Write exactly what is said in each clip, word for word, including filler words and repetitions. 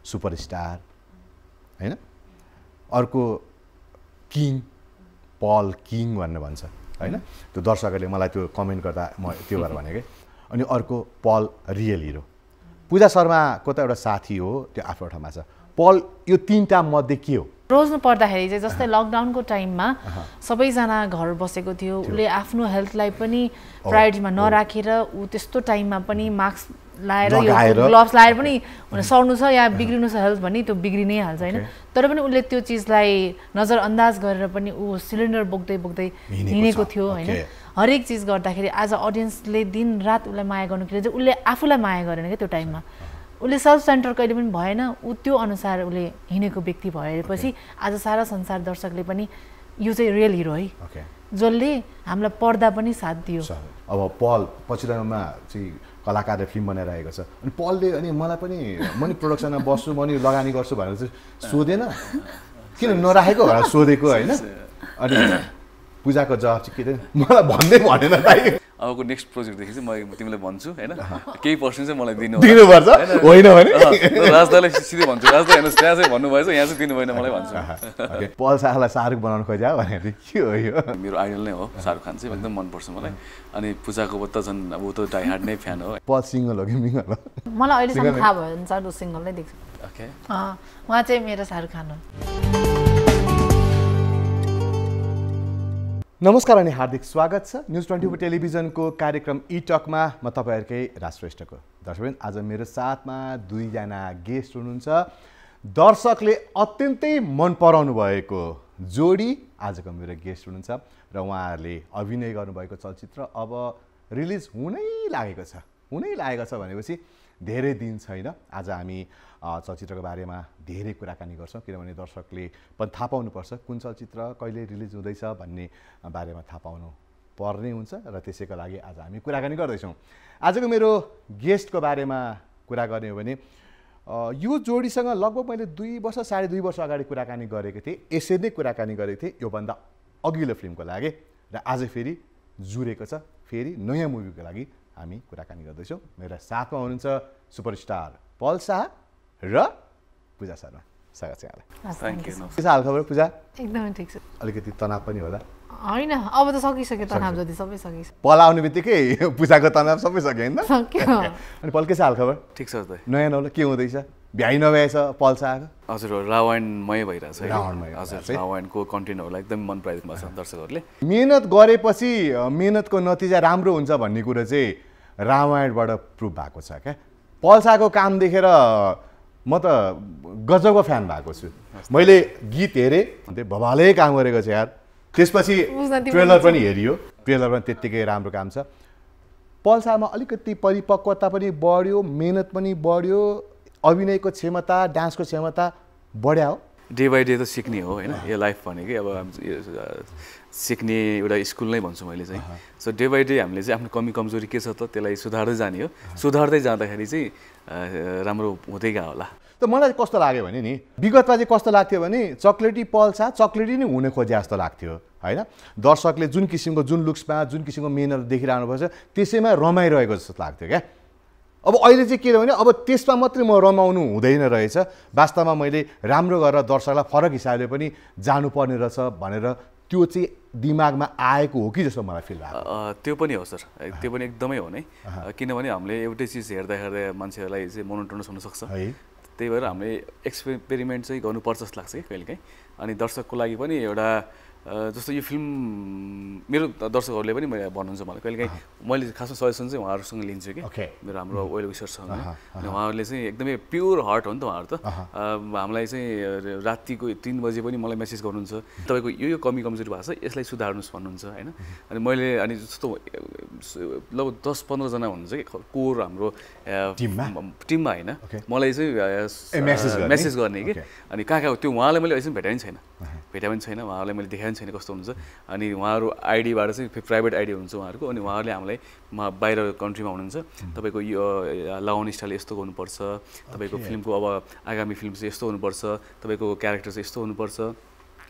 Superstar हैन अर्को king पल किङ भनेर भन्छ हैन त्यो दर्शकहरूले मलाई त्यो कमेन्ट गर्दा म त्यो भएर भने के अनि अर्को पल रियल हिरो पूजा शर्माको त एउटा साथी हो त्यो आफ्नो ठाउँमा छ पल यो तीनटा मध्ये के हो रोज्नु पर्दाखेरि चाहिँ जस्तै लकडाउनको टाइममा सबैजना घर बसेको थियो उसले आफ्नो हेल्थलाई पनि प्रायोरिटीमा नराखेर ऊ त्यस्तो टाइममा पनि मास्क लाएर यो ग्लोभ्स लाएर पनि सर्नु छ या बिग्रिनु छ हेल्थ भने त्यो बिग्रिनै हाल्छ हैन तर पनि उसले त्यो चिजलाई नजरअन्दाज गरेर पनि ऊ सिलिन्डर बोक्दै बोक्दै हिँडेको थियो हैन हरेक चिज गर्दाखेरि आज अडियन्सले दिन रात उसलाई माया गर्नु किन चाहिँ उसले आफूलाई माया गरेन के त्यो टाइममा उसले सेल्फ सेन्टर कहिले पनि भएन ऊ त्यो अनुसार उसले हिँडेको व्यक्ति भएपछि आज सारा संसार दर्शकले पनि यो चाहिँ रियल हिरो है जसले हामीलाई पर्दा पनि साथ दियो अब पल पछिल्लोमा चाहिँ कलाकारले फिल्म बनाइरहेको छ अनि पलले अनि मलाई पनि म नि प्रोडक्सनमा बस्छु म नि लगानी गर्छु भनेर चाहिँ सोधेन किन नराखेको भनेर सोधेको हैन अनि पूजाको जवाब चाहिँ के थियो मलाई भन्दै भनेन दाइ अबको नेक्स्ट प्रोजेक्टदेखि चाहिँ म तिमीलाई भन्छु हैन केही पर्सेन्ट चाहिँ मलाई दिनु दिनुपर्छ होइन भने राजदाले सिधै भन्छु राजदा हेर्नुहोस् त्यहाँ चाहिँ भन्नुभएछ यहाँ चाहिँ दिनु भएन मलाई भन्छु पल शाहलाई शाहरुख बनाउन खोज्या भने के हो यो मेरो आइडल नै हो शाहरुख खान चाहिँ एकदम मनपर्छ मलाई अनि पूजाको त झन् अब ऊ त डाइ हार्ड नै फ्यान हो पल सिङ्गल हो कि मिङ्गल हो मलाई अहिलेसम्म थाहा भयो भने चाहिँ सिङ्गल नै देख्छु ओके उहाँ चाहिँ मेरो शाहरुख खान हो नमस्कार अनि हार्दिक स्वागत छ न्युज ट्वेन्टी फोर टेलिभिजनको कार्यक्रम ई टकमा म तपाईँहरूकै राजश्रेष्ठको दर्शकबिन आज मेरो साथमा दुईजना गेस्ट हुनुहुन्छ दर्शकले अत्यन्तै मन पराउनु भएको जोडी आजको मेरो गेस्ट हुनुहुन्छ र उहाँहरूले अभिनय गर्नुभएको चलचित्र अब रिलिज हुनै लागेको छ हुनै लागेको छ भनेपछि धेरै दिन छैन आज हामी चलचित्रको बारेमा धेरै कुराकानी गर्छौँ किनभने दर्शकले पनि थाहा पाउनुपर्छ कुन चलचित्र कहिले रिलिज हुँदैछ भन्ने बारेमा थाहा पाउनु पर्ने हुन्छ र त्यसैको लागि आज हामी कुराकानी गर्दैछौँ आजको मेरो गेस्टको बारेमा कुरा गर्ने हो भने यो जोडीसँग लगभग मैले दुई वर्ष साढे दुई वर्ष अगाडि कुराकानी गरेको थिएँ यसरी नै कुराकानी गरेको थिएँ योभन्दा अघिल्लो फिल्मको लागि र आज फेरि जुरेको छ फेरि नयाँ मुभीको लागि हामी कुराकानी गर्दैछौँ मेरा साथमा हुनुहुन्छ सुपरस्टार पल शाह र पूजा शर्मा स्वागत छ यहाँलाई थ्याङ्क यू के छ हालखबर पूजा एकदमै ठिक छ अलिकति तनाव पनि होला हैन अब त सकिसक्यो तनाव जति सबै सकिसक्यो पल आउने बित्तिकै पूजाको तनाव सबै सक्यो हैन सक्यो अनि पल के छ हालखबर ठिक छ त नयाँ नौलो के हुँदैछ भ्याइ नभएछ पल शाहको हजुर रावणमय भइरहेछ रावणमय हजुर रावणको कन्टेन्टहरूलाई एकदम मन पराइदिनु भएको छ दर्शकहरूले मेहनत गरेपछि मेहनतको नतिजा राम्रो हुन्छ भन्ने कुरा चाहिँ रामायणबाट प्रुभ भएको छ क्या पल शाहको काम देखेर म त गजबको फ्यान भएको छु मैले गीत हेरेँ भवालै काम गरेको छ यार त्यसपछि ट्रेलर पनि हेरियो ट्रेलर पनि त्यत्तिकै राम्रो काम छ पल शाहमा अलिकति परिपक्वता पनि बढ्यो मेहनत पनि बढ्यो अभिनयको क्षमता डान्सको क्षमता बढ्या हो डे बाई डे त सिक्ने हो होइन यो लाइफ भनेकै अब सिक्ने एउटा स्कुल नै भन्छु मैले चाहिँ सो डे बाई डे हामीले चाहिँ आफ्नो कमी कमजोरी के छ त त्यसलाई सुधार्दै जाने हो सुधार्दै जाँदाखेरि चाहिँ राम्रो हुँदै गयो होला त मलाई कस्तो लाग्यो भने नि विगतमा चाहिँ कस्तो लाग्थ्यो भने चक्लेटी पल शाह चक्लेटी नै हुने खोजे जस्तो लाग्थ्यो होइन दर्शकले जुन किसिमको जुन लुक्समा जुन किसिमको मेहनत देखिरहनु पर्छ त्यसैमा रमाइरहेको जस्तो लाग्थ्यो क्या अब अहिले चाहिँ के भने अब त्यसमा मात्रै म रमाउनु हुँदैन रहेछ वास्तवमा मैले राम्रो गरेर दर्शकलाई फरक हिसाबले पनि जानुपर्ने रहेछ भनेर त्यो चाहिँ दिमागमा आएको हो कि जस्तो मलाई फिल भएको त्यो पनि हो सर त्यो पनि एकदमै हो नै किनभने हामीले एउटै चिज हेर्दा हेर्दा मान्छेहरूलाई चाहिँ मोनोटोनस हुनसक्छ त्यही भएर हामीले एक्सपेरिमेन्ट चाहिँ गर्नुपर्छ जस्तो लाग्छ कि कहिलेकाहीँ अनि दर्शकको लागि पनि एउटा जस्तो यो फिल्म मेरो दर्शकहरूले पनि भन्नुहुन्छ मलाई कहिलेकाहीँ मैले खासमा सजेसन चाहिँ उहाँहरूसँग लिन्छु कि मेरो हाम्रो वेल विसर्ससँग अनि उहाँहरूले चाहिँ एकदमै प्योर हार्ट हो नि त उहाँहरू त हामीलाई चाहिँ रातिको तिन बजे पनि मलाई मेसेज गर्नुहुन्छ तपाईँको यो यो कमी कमजोरी भएको छ यसलाई सुधार्नुहोस् भन्नुहुन्छ होइन अनि मैले अनि जस्तो लगभग दस पन्ध्रजना हुनुहुन्छ कि कोर हाम्रो टिममा होइन मलाई चाहिँ मेसेज गर्ने कि अनि कहाँ कहाँ त्यो उहाँलाई मैले अहिलेसम्म भेटाइ छैन भेटाइ पनि छैन उहाँहरूलाई मैले देखाइ छैन कस्तो हुन्छ अनि उहाँहरू आइडीबाट चाहिँ प्राइभेट आइडी हुन्छ उहाँहरूको अनि उहाँहरूले हामीलाई बाहिर कन्ट्रीमा हुनुहुन्छ तपाईँको यो लगाउने स्टाइल यस्तो गर्नुपर्छ तपाईँको फिल्मको अब आगामी फिल्म चाहिँ यस्तो हुनुपर्छ तपाईँको क्यारेक्टर चाहिँ यस्तो हुनुपर्छ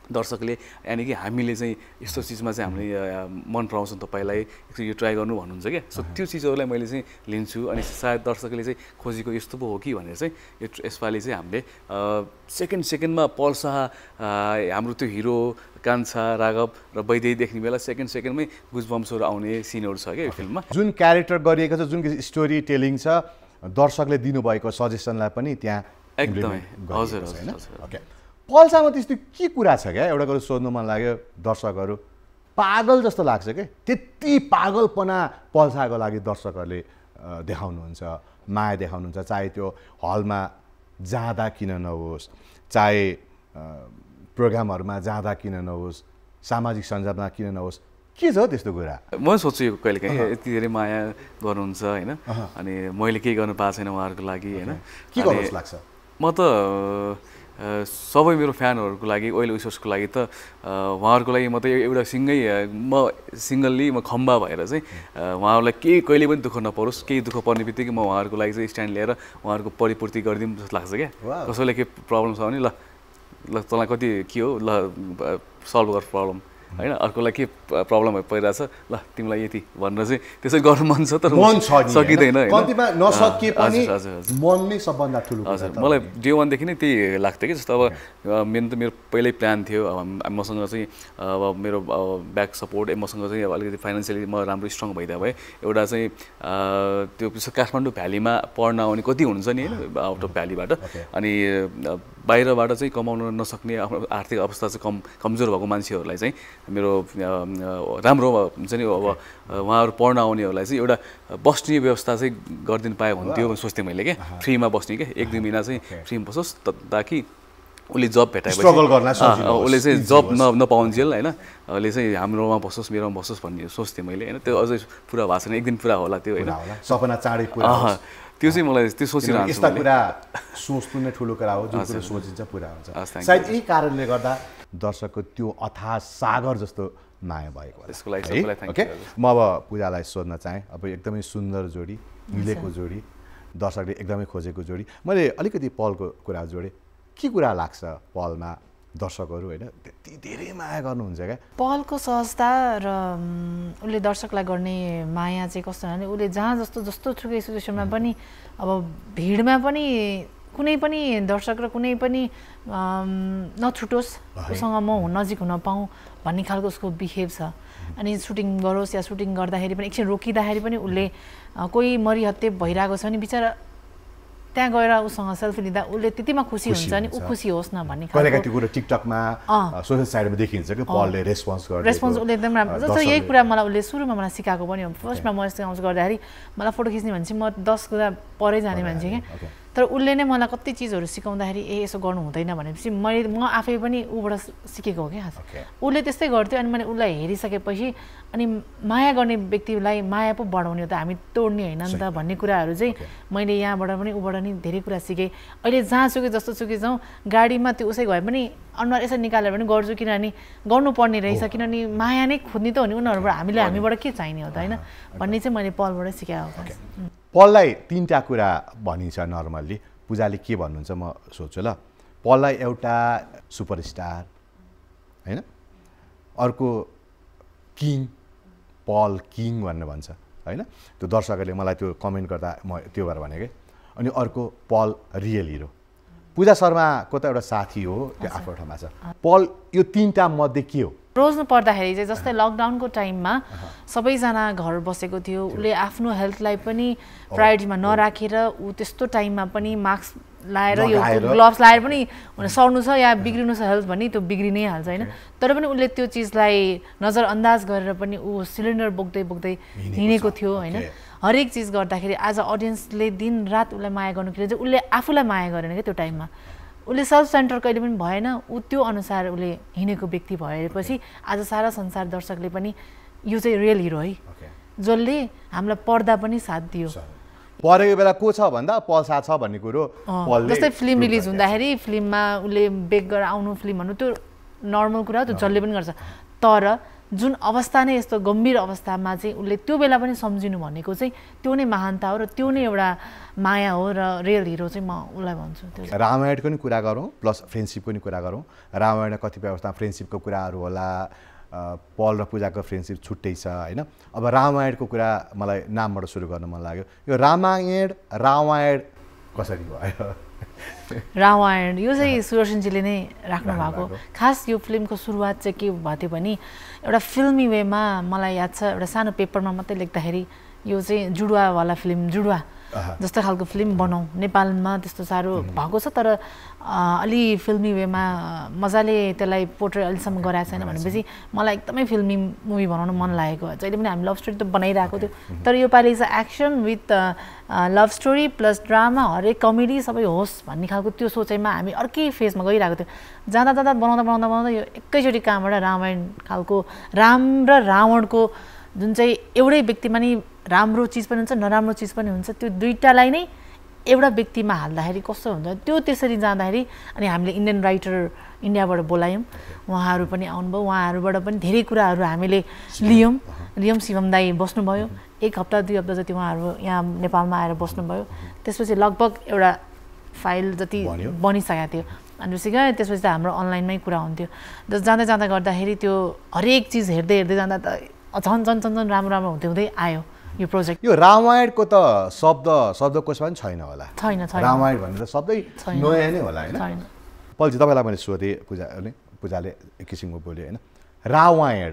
दर्शकले यानि कि हामीले चाहिँ यस्तो चिजमा चाहिँ हामीले मन पराउँछौँ तपाईँलाई यो ट्राई गर्नु भन्नुहुन्छ क्या सो त्यो चिजहरूलाई मैले चाहिँ लिन्छु अनि सायद दर्शकले चाहिँ खोजेको यस्तो पो हो कि भनेर चाहिँ यो यसपालि चाहिँ हामीले सेकेन्ड सेकेन्डमा पल शाह हाम्रो त्यो हिरो कान्छा राघव र वैदेही देख्ने बेला सेकेन्ड सेकेन्डमै गुजबम्सहरू आउने सिनहरू छ क्या यो फिल्ममा जुन क्यारेक्टर गरिएको छ जुन स्टोरी टेलिङ छ दर्शकले दिनुभएको सजेसनलाई पनि त्यहाँ एकदमै हजुर हजुर ओके पल्सामा त्यस्तो के कुरा छ क्या एउटा कुरो सोध्नु मन लाग्यो दर्शकहरू पागल जस्तो लाग्छ क्या त्यति पागलपना पल्साको लागि दर्शकहरूले देखाउनुहुन्छ माया देखाउनुहुन्छ चाहे त्यो हलमा जाँदा किन नहोस् चाहे प्रोग्रामहरूमा जाँदा किन नहोस् सामाजिक सञ्जालमा किन नहोस् के छ त्यस्तो कुरा म सोच्छु यो कहिले काहीँ यति धेरै माया गर्नुहुन्छ होइन अनि मैले केही गर्नु पाएको छैन उहाँहरूको लागि होइन के गर्नु लाग्छ म त सबै मेरो फ्यानहरूको लागि ओइल विसर्सको लागि त उहाँहरूको लागि म त एउटा सिङ्गै म सिङ्गल्ली म खम्बा भएर चाहिँ उहाँहरूलाई केही कहिले पनि दुःख नपरोस् केही दुःख पर्ने बित्तिकै म उहाँहरूको लागि चाहिँ स्ट्यान्ड लिएर उहाँहरूको परिपूर्ति गरिदिउँ जस्तो लाग्छ क्या कसैलाई केही प्रब्लम छ भने ल ल तँलाई कति के हो ल सल्भ गर प्रब्लम होइन अर्कोलाई के प्रब्लम परिरहेछ ल तिमीलाई यति भनेर चाहिँ त्यसै गर्नु मन छ तर सकिँदैन कम्तीमा नसके पनि मन नै सबभन्दा ठुलो हजुर मलाई डे वानदेखि नै त्यही लाग्थ्यो कि जस्तो अब मेन त मेरो पहिल्यै प्लान थियो अब मसँग चाहिँ अब मेरो ब्याक सपोर्ट मसँग चाहिँ अब अलिकति फाइनेन्सियली म राम्रो स्ट्रङ भइदिए भए एउटा चाहिँ त्यो काठमाडौँ भ्यालीमा पढ्न आउने कति हुन्छ नि होइन आउट अफ भ्यालीबाट अनि बाहिरबाट चाहिँ कमाउन नसक्ने आफ्नो आर्थिक अवस्था चाहिँ कम कमजोर भएको मान्छेहरूलाई चाहिँ मेरो राम्रो हुन्छ नि अब उहाँहरू पढ्न आउनेहरूलाई चाहिँ एउटा बस्ने व्यवस्था चाहिँ गरिदिनु पायो हुन्थ्यो सोच्थेँ मैले क्या फ्रीमा बस्ने क्या एक दुई महिना चाहिँ फ्रीमा बसोस् ताकि उसले जब भेटाएपछि उसले चाहिँ जब न नपाउन्जेल होइन उसले चाहिँ हाम्रोमा बसोस् मेरोमा बसोस् भन्ने सोच्थेँ मैले होइन त्यो अझै पुरा भएको छैन एक दिन पुरा होला त्यो होइन सपना चाँडै पुरा त्यो चाहिँ मलाई त्यो सोचिरहन्छु यस्ता कुरा सोच्नु नै ठुलो कुरा हो जुन कुरा सोचिन्छ पुरा हुन्छ सायद यही कारणले गर्दा दर्शकको त्यो अथाह सागर जस्तो माया भएको त्यसको लागि ओके म अब पूजालाई सोध्न चाहेँ अब एकदमै सुन्दर जोडी मिलेको जोडी दर्शकले एकदमै खोजेको जोडी मैले अलिकति पलको कुरा जोडेँ के कुरा लाग्छ पलमा दर्शकहरू होइन त्यति धेरै माया गर्नुहुन्छ क्या पलको सहजता र उसले दर्शकलाई गर्ने माया चाहिँ कस्तो भने उसले जहाँ जस्तो जस्तो सुकै सिचुएसनमा पनि अब भिडमा पनि कुनै पनि दर्शक र कुनै पनि नछुटोस् उसँग म नजिक हुन पाऊँ भन्ने खालको उसको बिहेभ छ अनि सुटिङ गरोस् या सुटिङ गर्दाखेरि पनि एकछिन रोकिँदाखेरि पनि उसले कोही मरिहत्ते भइरहेको छ भने बिचरा त्यहाँ गएर उसँग सेल्फी लिँदा उसले त्यतिमा खुसी हुन्छ नि ऊ खुसी होस् न भन्ने खालको त्यो कुरा टिकटकमा सोशल साइडमा देखिन्छ कि पलले रेस्पोन्स गर्छ रेस्पोन्स उसले एकदम राम्रो जस्तो यही कुरा मलाई उसले सुरुमा मलाई सिकाएको पनि हो फर्स्टमा म यस्तो आउँछ गर्दाखेरि मलाई फोटो खिच्ने भने चाहिँ म दस कुरा परै जाने मान्छे क्या तर उसले नै मलाई कति चिजहरू सिकाउँदाखेरि ए यसो गर्नु हुँदैन भनेपछि मैले म आफै पनि ऊबाट सिकेको हो क्या उसले त्यस्तै गर्थ्यो अनि मैले उसलाई हेरिसकेपछि अनि माया गर्ने व्यक्तिलाई माया पो बढाउने हो त हामी तोड्ने होइन नि त भन्ने कुराहरू चाहिँ मैले यहाँबाट पनि ऊबाट नि धेरै कुरा सिकेँ अहिले जहाँसुकै जस्तो सुकै जाउँ गाडीमा त्यो उसै भए पनि अनुहार यसरी निकालेर पनि गर्छु किनभने गर्नुपर्ने रहेछ किनभने माया नै खोज्ने त हो नि उनीहरूबाट हामीले हामीबाट के चाहिने हो त होइन भन्ने चाहिँ मैले पलबाट सिकाएको पललाई तिनवटा कुरा भनिन्छ नर्मल्ली पूजाले के भन्नुहुन्छ म सोध्छु ल पललाई एउटा सुपरस्टार होइन अर्को किङ पल किङ भनेर भन्छ होइन त्यो दर्शकहरूले मलाई त्यो कमेन्ट गर्दा म त्यो भएर भने कि अनि अर्को पल रियल हिरो पूजा शर्माको त एउटा साथी हो त्यो आफ्नो ठाउँमा छ पल यो तिनवटा मध्ये के हो रोज्नु पर्दाखेरि चाहिँ जस्तै लकडाउनको टाइममा सबैजना घर बसेको थियो उसले आफ्नो हेल्थलाई पनि प्रायोरिटीमा नराखेर ऊ त्यस्तो टाइममा पनि मास्क लाएर यो ग्लोभ्स लाएर पनि सर्नु छ या बिग्रिनु छ हेल्थ भने त्यो बिग्रि नै हाल्छ होइन तर पनि उसले त्यो चिजलाई नजरअन्दाज गरेर पनि ऊ सिलिन्डर बोक्दै बोक्दै हिँडेको थियो होइन हरेक चिज गर्दाखेरि आज अडियन्सले दिन रात उसलाई माया गर्नु किन चाहिँ उसले आफूलाई माया गरेन क्या त्यो टाइममा उसले सेल्फ सेन्टर कहिले पनि भएन ऊ त्यो अनुसार उसले हिँडेको व्यक्ति भएपछि आज सारा संसार दर्शकले पनि यो चाहिँ रियल हिरो है जसले हामीलाई पढ्दा पनि साथ दियो परेको बेला को छ भन्दा पल साथ छ भन्ने कुरो जस्तै फिल्म रिलिज हुँदाखेरि फिल्ममा उसले बेक गरेर आउनु फिल्म भन्नु त्यो नर्मल कुरा हो त्यो जसले पनि गर्छ तर जुन अवस्था नै यस्तो गम्भीर अवस्थामा चाहिँ उसले त्यो बेला पनि सम्झिनु भनेको चाहिँ त्यो नै महानता हो र त्यो नै एउटा माया हो र रियल हिरो चाहिँ म उसलाई भन्छु। त्यो रामायणको नि कुरा गरौँ प्लस फ्रेन्डसिपको नि कुरा गरौँ। रामायणमा कतिपय अवस्थामा फ्रेन्डसिपको कुराहरू होला, पल र पूजाको फ्रेन्डसिप छुट्टै छ होइन। अब रामायणको कुरा मलाई नामबाट सुरु गर्न मन लाग्यो। यो रामायण रामायण कसरी भयो? रामायण यो चाहिँ सुदर्शनजीले नै राख्नु भएको। खास यो फिल्मको सुरुवात चाहिँ के भएको थियो भने एउटा फिल्मी वेमा मलाई याद छ एउटा सानो पेपरमा मात्रै लेख्दाखेरि यो चाहिँ जुडुवावाला फिल्म जुडुवा जस्तो खालको फिल्म बनाऊ, नेपालमा त्यस्तो साह्रो भएको छ तर अलि फिल्मी वेमा मजाले त्यसलाई पोर्ट्रेट अहिलेसम्म गराएको छैन भनेपछि मलाई एकदमै फिल्मी मुभी बनाउन मन लागेको। जहिले पनि हामी लभ स्टोरी त बनाइरहेको थियो तर यो पालि चाहिँ action with love story plus drama हरेक कमेडी सबै होस् भन्ने खालको त्यो सोचाइमा हामी अर्कै फेजमा गइरहेको थियो। जाँदा जाँदा बनाउँदा बनाउँदा बनाउँदा यो एकैचोटि कहाँबाट रामायण खालको राम र रावणको जुन चाहिँ एउटै व्यक्तिमा नि राम्रो चिज पनि हुन्छ नराम्रो चिज पनि हुन्छ त्यो दुईटालाई नै एउटा व्यक्तिमा हाल्दाखेरि कस्तो हुन्छ त्यो त्यसरी जाँदाखेरि अनि हामीले इन्डियन राइटर इन्डियाबाट बोलायौँ, उहाँहरू पनि आउनुभयो, उहाँहरूबाट पनि धेरै कुराहरू हामीले लियौँ। लियौँ शिवम दाई बस्नुभयो एक हप्ता दुई हप्ता जति उहाँहरू यहाँ नेपालमा आएर बस्नुभयो। त्यसपछि लगभग एउटा फाइल जति बनिसकेको थियो अनि गयो। त्यसपछि त हाम्रो अनलाइनमै कुरा हुन्थ्यो। जस जाँदै जाँदा गर्दाखेरि त्यो हरेक चिज हेर्दै हेर्दै जाँदा त झन् झन् झन् झन् राम्रो राम्रो हुँदै हुँदै आयो यो प्रोजेक्ट। यो रामायणको त शब्द शब्दकोशमा पनि छैन होला। छैन छैन रामायण भनेर शब्दै नयाँ नै होला होइन। पल्जी तपाईँलाई मैले सोधेँ पूजा पूजाले एक किसिमको बोल्यो होइन। रामायण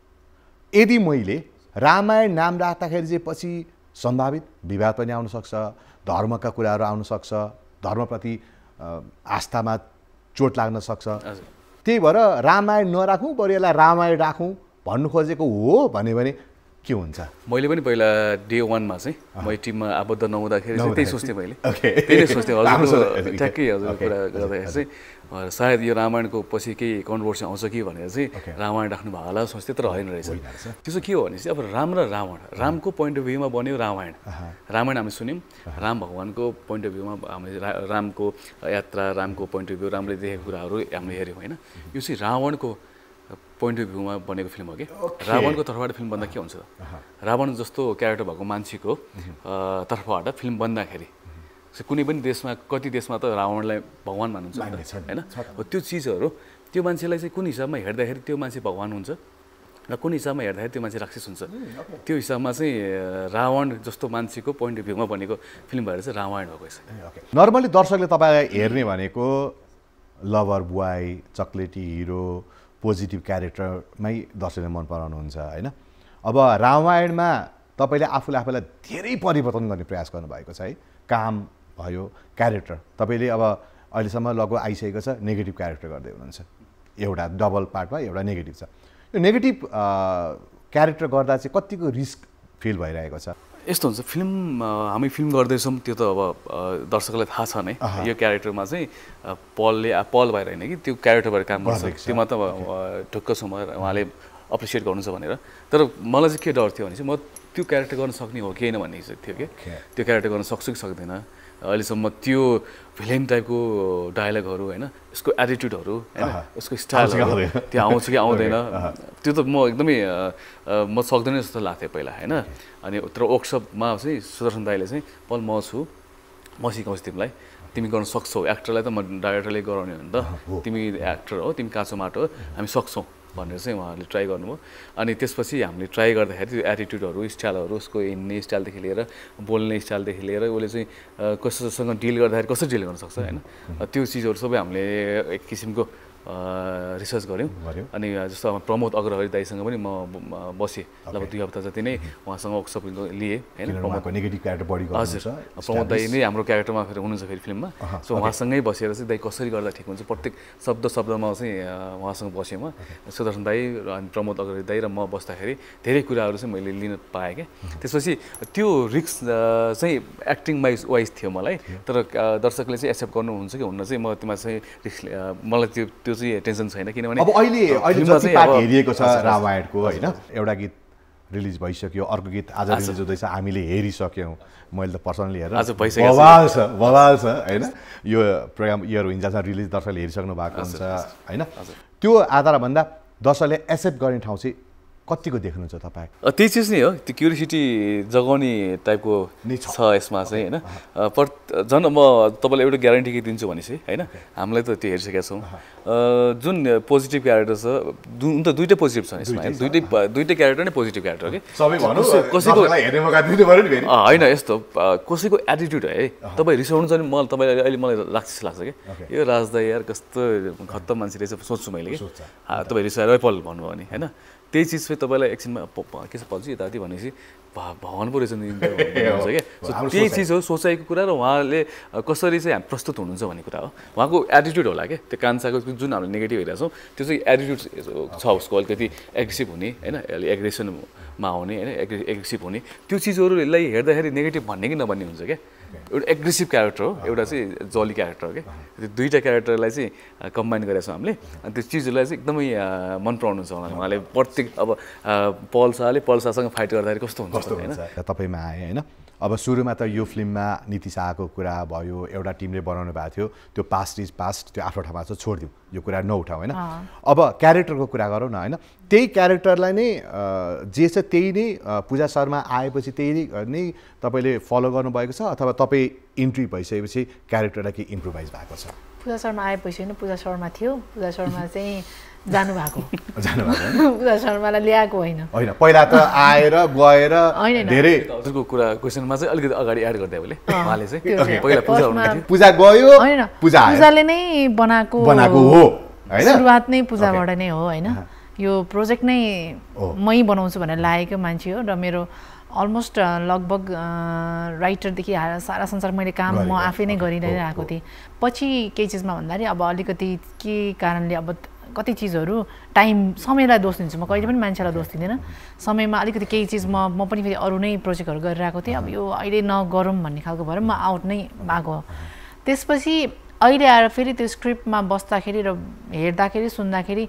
यदि मैले रामायण नाम राख्दाखेरि चाहिँ पछि सम्भावित विवाद पनि आउन सक्छ, धर्मका कुराहरू आउन सक्छ, धर्मप्रति आस्थामा चोट लाग्न सक्छ। त्यही भएर रामायण नराखौँ बरु यसलाई रामायण राखौँ भन्नु खोजेको हो भने भने के हुन्छ? मैले पनि पहिला डे वानमा चाहिँ म टिममा आबद्ध नहुँदाखेरि चाहिँ त्यही सोच्थेँ मैले त्यही नै सोच्थेँ हजुरको ठ्याक्कै हजुरको कुरा गर्दाखेरि चाहिँ सायद यो रामायणको पछि केही कन्ट्रोभर्सी आउँछ कि भनेर चाहिँ रामायण राख्नु भएको होला सोच्थेँ तर होइन रहेछ। त्यसो के हो भने चाहिँ अब राम र रावण रामको पोइन्ट अफ भ्यूमा बन्यो रामायण। रामायण हामीले सुन्यौँ राम भगवान्को पोइन्ट अफ भ्यूमा हामीले रामको यात्रा रामको पोइन्ट अफ भ्यू रामले देखेको कुराहरू हामीले हेऱ्यौँ होइन। यो चाहिँ रावणको पोइन्ट अफ भ्यूमा बनेको फिल्म हो कि रावणको तर्फबाट फिल्म बन्दा के हुन्छ त रावण जस्तो क्यारेक्टर भएको मान्छेको तर्फबाट फिल्म बन्दाखेरि कुनै पनि देशमा कति देशमा त रावणलाई भगवान मानिन्छ होइन। त्यो चिजहरू त्यो मान्छेलाई चाहिँ कुन हिसाबमा हेर्दाखेरि त्यो मान्छे भगवान हुन्छ र कुन हिसाबमा हेर्दाखेरि त्यो मान्छे राक्षस हुन्छ त्यो हिसाबमा चाहिँ रावण जस्तो मान्छेको पोइन्ट अफ भ्यूमा बनेको फिल्म भएर चाहिँ रामायण भएको छ। नर्मली दर्शकले तपाईँलाई हेर्ने भनेको lover boy chocolatey hero positive क्यारेक्टरमै दर्शकले मन पराउनुहुन्छ होइन। अब रामायणमा तपाईँले आफूले आफूलाई धेरै परिवर्तन गर्ने प्रयास गर्नुभएको छ है। काम भयो क्यारेक्टर तपाईँले अब अहिलेसम्म लगभग आइसकेको छ नेगेटिभ क्यारेक्टर गर्दै हुनुहुन्छ। एउटा डबल पार्टमा एउटा नेगेटिभ छ। यो नेगेटिभ क्यारेक्टर गर्दा चाहिँ कतिको रिस्क फिल भइरहेको छ? यस्तो हुन्छ फिल्म हामी फिल्म गर्दैछौँ त्यो त अब दर्शकलाई थाहा छ नै यो क्यारेक्टरमा चाहिँ पलले पल भएर होइन कि त्यो क्यारेक्टरबाट काम गर्छ त्योमा त ढुक्क छु म उहाँले अप्रिसिएट गर्नु छ भनेर। तर मलाई चाहिँ के डर थियो भने चाहिँ म त्यो क्यारेक्टर गर्न सक्ने हो कि होइन भन्ने चाहिँ थियो कि त्यो क्यारेक्टर गर्न सक्छु कि सक्दैन। अहिलेसम्म त्यो भिलेन टाइपको डायलगहरू होइन यसको एटिट्युडहरू होइन उसको स्टाइल त्यो आउँछ कि आउँदैन त्यो त म एकदमै म सक्दैन जस्तो लाग्थ्यो पहिला होइन। अनि तर वर्कसपमा चाहिँ सुदर्शन दाइले चाहिँ पल म छु म सिकाउँछु तिमीलाई तिमी गर्न सक्छौ एक्टरलाई त म डाइरेक्टरले गराउने हो नि त तिमी एक्टर हो तिमी काँचो माटो हो हामी सक्छौँ भनेर चाहिँ उहाँहरूले ट्राई गर्नुभयो। अनि त्यसपछि हामीले ट्राई गर्दाखेरि त्यो एटिट्युडहरू स्टाइलहरू उसको हिँड्ने स्टाइलदेखि लिएर बोल्ने स्टाइलदेखि लिएर उसले चाहिँ कसैसँग डिल गर्दाखेरि कसरी डिल गर्न सक्छ होइन त्यो चिजहरू सबै हामीले एक किसिमको रिसर्च गऱ्यौँ। अनि जस्तो अब प्रमोद अग्रहरी दाइसँग पनि म बसेँ लगभग दुई हप्ता जति नै उहाँसँग वर्कसप लिएँ होइन। नेगेटिभ क्यारेक्टर बढी हजुर प्रमोद दाई नै हाम्रो क्यारेक्टरमा फेरि हुनुहुन्छ फेरि फिल्ममा सो उहाँसँगै बसेर चाहिँ दाइ कसरी गर्दा ठिक हुन्छ प्रत्येक शब्द शब्दमा चाहिँ उहाँसँग बसेँ म सुदर्शन दाई अनि प्रमोद अग्रहरी दाई र म बस्दाखेरि धेरै कुराहरू चाहिँ मैले लिन पाएँ क्या। त्यसपछि त्यो रिस्क चाहिँ एक्टिङ वाइज वाइज थियो मलाई तर दर्शकले चाहिँ एक्सेप्ट गर्नुहुन्छ कि हुन्न चाहिँ म त्यसमा चाहिँ रिस्क मलाई त्यो त्यो चाहिँ टेन्सन छैन किनभने अब अहिले अहिले जति पार्ट हेरिएको छ रामायणको होइन एउटा गीत रिलिज भइसक्यो अर्को गीत आज रिलिज हुँदैछ हामीले हेरिसक्यौँ मैले त पर्सनली हेरेर बवाल छ बवाल छ होइन। यो प्रोग्राम इयर हुन्छ जहाँ रिलिज दर्शकले हेरिसक्नु भएको हुन्छ होइन। त्यो आधारभन्दा दर्शकले एक्सेप्ट गर्ने ठाउँ चाहिँ कतिको देख्नुहुन्छ तपाईँ? त्यही चिज नै हो, त्यो क्युरियोसिटी जगाउने टाइपको छ यसमा चाहिँ होइन। पर झन् म तपाईँलाई एउटा ग्यारेन्टी के दिन्छु भने चाहिँ होइन, हामीलाई त त्यो हेरिसकेका छौँ जुन पोजिटिभ क्यारेक्टर छ, हुन त दुइटै पोजिटिभ छ यसमा होइन, दुइटै दुइटै क्यारेक्टर नै पोजिटिभ क्यारेक्टर के कसैको होइन। यस्तो कसैको एटिट्युड है, तपाईँ रिसाउनु चाहिँ मलाई तपाईँले अहिले मलाई लाग्छ लाग्छ कि यो राजदा यार कस्तो खत्तम मान्छे रहेछ सोच्छु मैले कि, तपाईँ रिसाएर पल भन्नुभयो भने होइन, त्यही चिज चाहिँ तपाईँलाई एकछिनमा के छ पल्छु यताति भनेपछि भगवान् पो रहेछ नि क्या। त्यही चिज हो सोचाइको कुरा, र उहाँले कसरी चाहिँ हामी प्रस्तुत हुनुहुन्छ भन्ने कुरा हो, उहाँको एटिट्युड होला क्या। त्यो कान्छाको जुन हामीले नेगेटिभ हेरेको छौँ त्यो चाहिँ एटिट्युड छ उसको, अलिकति एग्रेसिभ हुने होइन, अलिक एग्रेसनमा आउने होइन, एग्रेसिभ हुने, त्यो चिजहरूलाई हेर्दाखेरि नेगेटिभ भन्ने कि नभन्ने हुन्छ क्या। एउटा एग्रेसिभ क्यारेक्टर हो, एउटा चाहिँ जली क्यारेक्टर हो क्या। त्यो दुईवटा क्यारेक्टरलाई चाहिँ कम्बाइन गरेका छौँ हामीले, अनि त्यो चिजहरूलाई चाहिँ एकदमै मन पराउनुहुन्छ उहाँले। उहाँले प्रत्येक अब पल शाहले पल शाहसँग फाइट गर्दाखेरि कस्तो हुन्छ होइन, तपाईँमा आएँ होइन। अब सुरुमा त यो फिल्ममा नीति शाहको कुरा भयो, एउटा टिमले बनाउनु भएको थियो, त्यो पास्ट इज पास्ट, त्यो आफ्नो ठाउँमा चाहिँ छोडिदिउँ, यो कुरा नउठाउँ होइन। अब क्यारेक्टरको कुरा गरौँ न होइन, त्यही क्यारेक्टरलाई नै जे छ त्यही नै पूजा शर्मा आएपछि त्यही नै तपाईँले फलो गर्नुभएको छ, अथवा तपाईँ इन्ट्री भइसकेपछि क्यारेक्टरलाई के इम्प्रोभाइज भएको छ? पूजा शर्मा आएपछि होइन, पूजा शर्मा थियो, पूजा शर्मा चाहिँ जानुभएको जानुभएको पूजा शर्मालाई ल्याएको होइन होइन, पहिला त आएर गएर धेरै हजुरको कुरा क्वेसनमा चाहिँ अलिकति अगाडि एड गर्दै मैले उहाँले चाहिँ पहिला पूजा हुनुहुन्थ्यो, पूजा गयो होइन, पूजा पूजाले नै बनाएको बनाएको हो हैन, सुरुवात नै पूजाबाट नै हो होइन। यो प्रोजेक्ट नै मै बनाउँछु भनेर लागेको मान्छे हो, र मेरो अलमोस्ट लगभग राइटरदेखि सारा संसार मैले काम म आफै नै गरिरहेको थिएँ। पछि केही चिजमा भन्दाखेरि अब अलिकति के कारणले अब कति चिजहरू टाइम समयलाई दोष दिन्छु म, कहिले पनि मान्छेलाई दोष दिँदैन। समयमा अलिकति केही चिज म म पनि फेरि अरू नै प्रोजेक्टहरू गरिरहेको थिएँ, अब यो अहिले नगरौँ भन्ने खालको भएर म आउट नै भएको हो। त्यसपछि अहिले आएर फेरि त्यो स्क्रिप्टमा बस्दाखेरि र हेर्दाखेरि सुन्दाखेरि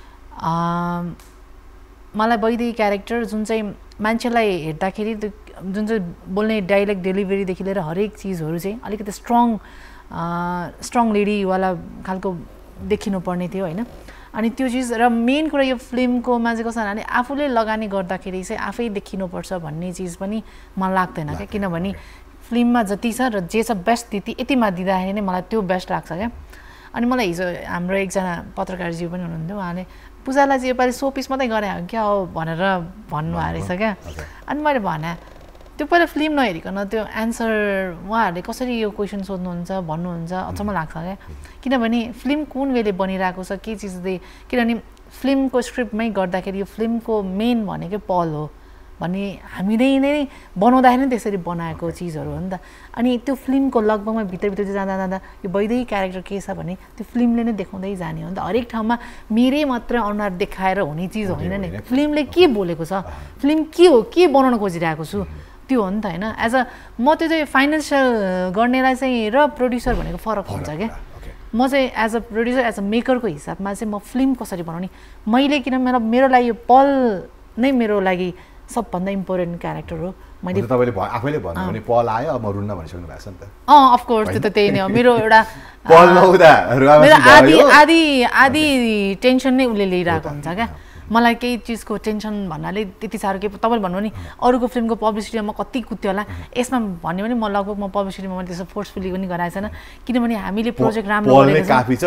मलाई वैदेही क्यारेक्टर जुन चाहिँ मान्छेलाई हेर्दाखेरि जुन चाहिँ बोल्ने डाइलेक्ट डेलिभरीदेखि लिएर हरेक चिजहरू चाहिँ अलिकति स्ट्रङ स्ट्रङ लेडीवाला खालको देखिनुपर्ने थियो होइन। अनि त्यो चिज र मेन कुरा यो फिल्मकोमा चाहिँ कस्तो भने आफूले लगानी गर्दाखेरि चाहिँ आफै देखिनुपर्छ भन्ने चिज पनि मलाई लाग्दैन क्या, किनभने फिल्ममा जति छ र जे छ बेस्ट त्यति यतिमा दिँदाखेरि नै मलाई त्यो बेस्ट लाग्छ क्या। अनि मलाई हिजो हाम्रो एकजना पत्रकारज्यू पनि हुनुहुन्थ्यो, उहाँले पूजालाई चाहिँ योपालि सो पिस मात्रै गरे हो क्या हो भनेर भन्नुभएको रहेछ क्या। अनि मैले भने त्यो पहिला फिल्म नहेरिकन त्यो एन्सर उहाँहरूले कसरी यो क्वेसन सोध्नुहुन्छ भन्नुहुन्छ अचम्म लाग्छ क्या। किनभने फिल्म कुन वेले बनिरहेको छ के चिज दे, किनभने फिल्मको स्क्रिप्टमै गर्दाखेरि यो फिल्मको मेन भनेकै पल हो भन्ने हामीले नै बनाउँदाखेरि नै त्यसरी बनाएको चिजहरू हो नि त। अनि त्यो फिल्मको लगभगमा भित्रभित्र जाँदा जाँदा यो वैदेही क्यारेक्टर के छ भने त्यो फिल्मले नै देखाउँदै जाने हो नि त। हरेक ठाउँमा मेरै मात्र अनुहार देखाएर हुने चिज होइन नि, फिल्मले के बोलेको छ, फिल्म के हो, के बनाउन खोजिरहेको छु त्यो हो नि त होइन। एज अ म त्यो चाहिँ फाइनेन्सियल गर्नेलाई चाहिँ र प्रड्युसर भनेको फरक हुन्छ क्या। म चाहिँ as a producer as a मेकरको हिसाबमा चाहिँ म फिल्म कसरी बनाउने, मैले किन मेरो मेरो लागि यो पल नै मेरो लागि सबभन्दा इम्पोर्टेन्ट क्यारेक्टर हो। मैले तपाईँले आफैले भन्नु भने पल आयो अब म रुन्न भनिसक्नु भएको छ नि त। अँ अफकोर्स त्यो त त्यही नै हो मेरो एउटा पल नहुँदा मेरो आधी आधी आधी टेन्सन नै उसले लिइरहेको हुन्छ क्या। मलाई केही चिजको टेन्सन भन्नाले त्यति साह्रो के तपाईँले भन्नु नि अरूको फिल्मको पब्लिसिटीमा म कति कुद्थ्यो होला, यसमा भन्यो भने म लगभग म पब्लिसिटीमा मैले त्यसो फोर्सफुली पनि गराएको छैन, किनभने हामीले प्रोजेक्ट राम्रो गरेको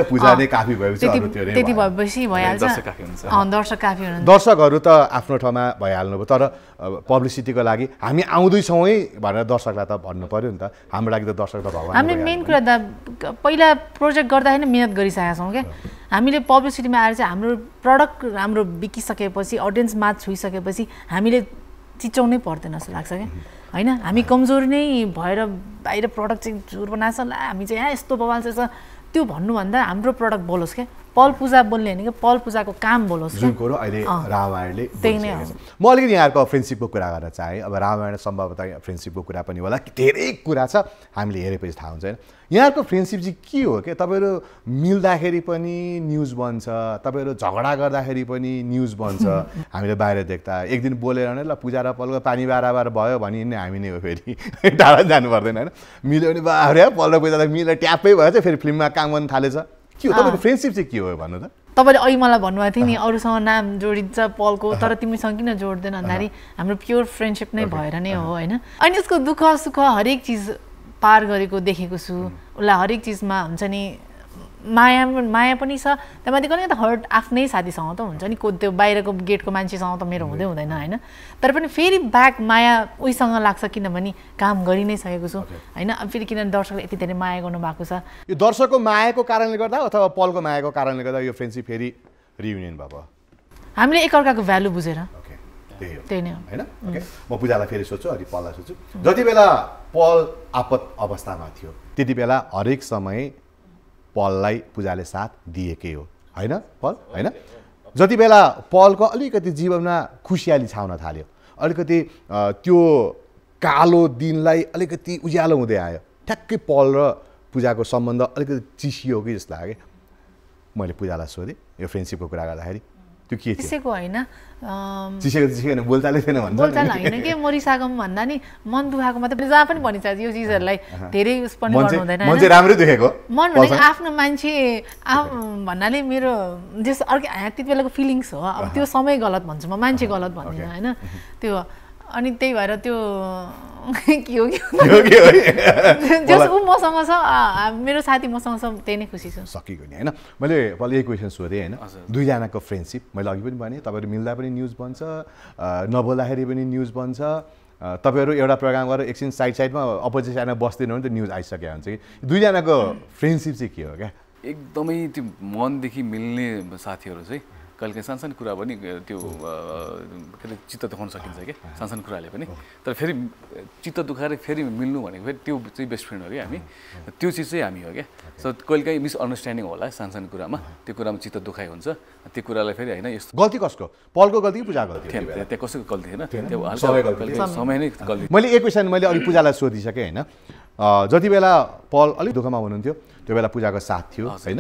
छ त्यति भएपछि भइहाल्छ। दर्शक काफी हुनुहुन्छ, दर्शकहरू त आफ्नो ठाउँमा भइहाल्नु भयो, तर पब्लिसिटीको लागि हामी आउँदैछौँ है भनेर दर्शकलाई त भन्नु पऱ्यो नि त। हाम्रो लागि त दर्शक त भगवान्। हामीले मेन कुरा त पहिला प्रोजेक्ट गर्दाखेरि मिहिनेत गरिसकेका छौँ क्या। हामीले पब्लिसिटीमा आएर चाहिँ हाम्रो प्रडक्ट राम्रो बिकिसकेपछि अडियन्स मात छुइसकेपछि हामीले चिच्याउनै पर्दैन जस्तो लाग्छ क्या होइन। हामी कमजोर नै भएर बाहिर प्रडक्ट चाहिँ जोर बनाएको छ ला हामी चाहिँ यहाँ यस्तो बवाल चाहिँ त्यो भन्नुभन्दा हाम्रो प्रडक्ट बोलोस् क्या। पल पूजा बोल्ने होइन कि पल पूजाको काम बोलोस् जुन कुरो अहिले रामायणले त्यही नै हो। म अलिकति यहाँहरूको फ्रेन्डसिपको कुरा गर्न चाहेँ। अब रामायण सम्भवतः फ्रेन्डसिपको कुरा पनि होला, धेरै कुरा छ हामीले हेरेपछि थाहा हुन्छ होइन। यहाँहरूको फ्रेन्डसिप चाहिँ के हो क्या? तपाईँहरू मिल्दाखेरि पनि न्युज बन्छ, तपाईँहरू झगडा गर्दाखेरि पनि न्युज बन्छ, हामीले बाहिर देख्दा एक दिन बोलेर नै ल पूजा र पलको पानी बाराबार भयो भने नै हामी नै हो, फेरि टाढा जानु पर्दैन होइन। मिल्यो भने बाह्र पल र पूजा त मिलेर ट्यापै भयो चाहिँ फेरि फिल्ममा काम गर्न थालेछ। के हो तपाईँको फ्रेन्डसिप चाहिँ के हो भन्नु त? तपाईँले अहिले मलाई भन्नुभएको थियो नि अरूसँग नाम जोडिन्छ पलको तर तिमीसँग किन जोड्दैन भन्दाखेरि हाम्रो प्योर फ्रेन्डसिप नै भएर नै हो होइन अनि उसको दुःख सुख हरेक चिज पार गरेको देखेको छु उसलाई हरेक चिजमा हुन्छ नि माया माया पनि छ त्यहाँमाथि कहिले त हर्ट आफ्नै साथीसँग त हुन्छ नि को त्यो बाहिरको गेटको मान्छेसँग त मेरो हुँदै हुँदैन होइन तर पनि फेरि ब्याक माया उहीसँग लाग्छ किनभने काम गरि नै सकेको छु होइन फेरि किनभने दर्शकले यति धेरै माया गर्नु भएको छ यो दर्शकको मायाको कारणले गर्दा अथवा पलको मायाको कारणले गर्दा यो फ्रेन्डसिप फेरि रियुनियन भएको हामीले एकअर्काको भ्यालु बुझेर त्यही नै हो होइन ओके म पूजालाई फेरि सोध्छु अनि पललाई सोध्छु जति बेला पल आपत अवस्थामा थियो त्यति बेला हरेक समय पललाई पूजाले साथ दिएकै हो होइन पल होइन जति बेला पलको अलिकति जीवनमा खुसियाली छाउन थाल्यो अलिकति त्यो कालो दिनलाई अलिकति उज्यालो हुँदै आयो ठ्याक्कै पल र पूजाको सम्बन्ध अलिकति चिसियो कि जस्तो लाग्यो मैले पूजालाई सोधेँ यो फ्रेन्डसिपको कुरा गर्दाखेरि त्यो के थियो त्यसैको होइन चिसेको चिसेको बोलचालै थिएन भन्छ बोलचाल होइन के म रिसाएको भन्दा नि मन दुखाएको मात्रै जहाँ पनि भनिन्छ यो चिजहरूलाई धेरै उस पनि गर्नु हुँदैन मान्छे राम्रै देखेको मन भनेको आफ्नो मान्छे भन्नाले मेरो जस अर्को त्यति बेलाको फिलिङ्स हो अब त्यो समय गलत भन्छु म मान्छे गलत भन्दिनँ होइन त्यो अनि त्यही भएर त्यो के हो जस ऊ मसँग छ मेरो साथी मसँग छ त्यही नै खुसी छु सकिएको नि होइन मैले पहिला यही क्वेसन सोधेँ होइन दुईजनाको फ्रेन्डसिप मैले अघि पनि भनेँ तपाईँहरू मिल्दा पनि न्युज बन्छ नबोल्दाखेरि पनि न्युज बन्छ तपाईँहरू एउटा प्रोग्राम गरेर एकछिन साइड साइडमा अपोजिट साइडमा बस्दिनु भने त न्युज आइसकेको हुन्छ कि दुईजनाको फ्रेन्डसिप चाहिँ के हो क्या एकदमै त्यो मनदेखि मिल्ने साथीहरू चाहिँ कहिलेकाहीँ सानसानो कुरा पनि त्यो के अरे चित्त दुखाउन सकिन्छ क्या सानसानो कुराले पनि तर फेरि चित्त दुखाएर फेरि मिल्नु भनेको फेरि त्यो चाहिँ बेस्ट फ्रेन्ड हो कि हामी त्यो चिज चाहिँ हामी हो क्या सो कहिलेकाहीँ मिसअन्डरस्ट्यान्डिङ होला सानसानो कुरामा त्यो कुरामा चित्त दुखाइ हुन्छ त्यो कुरालाई फेरि होइन यस्तो गल्ती कसको पलको गल्ती कि पूजाको गल्ती थिएन त्यहाँ कसैको गल्ती थिएन त्यो समय नै गल्ती मैले एक क्वेसन मैले अलिक पूजालाई सोधिसकेँ होइन जति बेला पल अलिक दुःखमा हुनुहुन्थ्यो त्यो बेला पूजाको साथ थियो होइन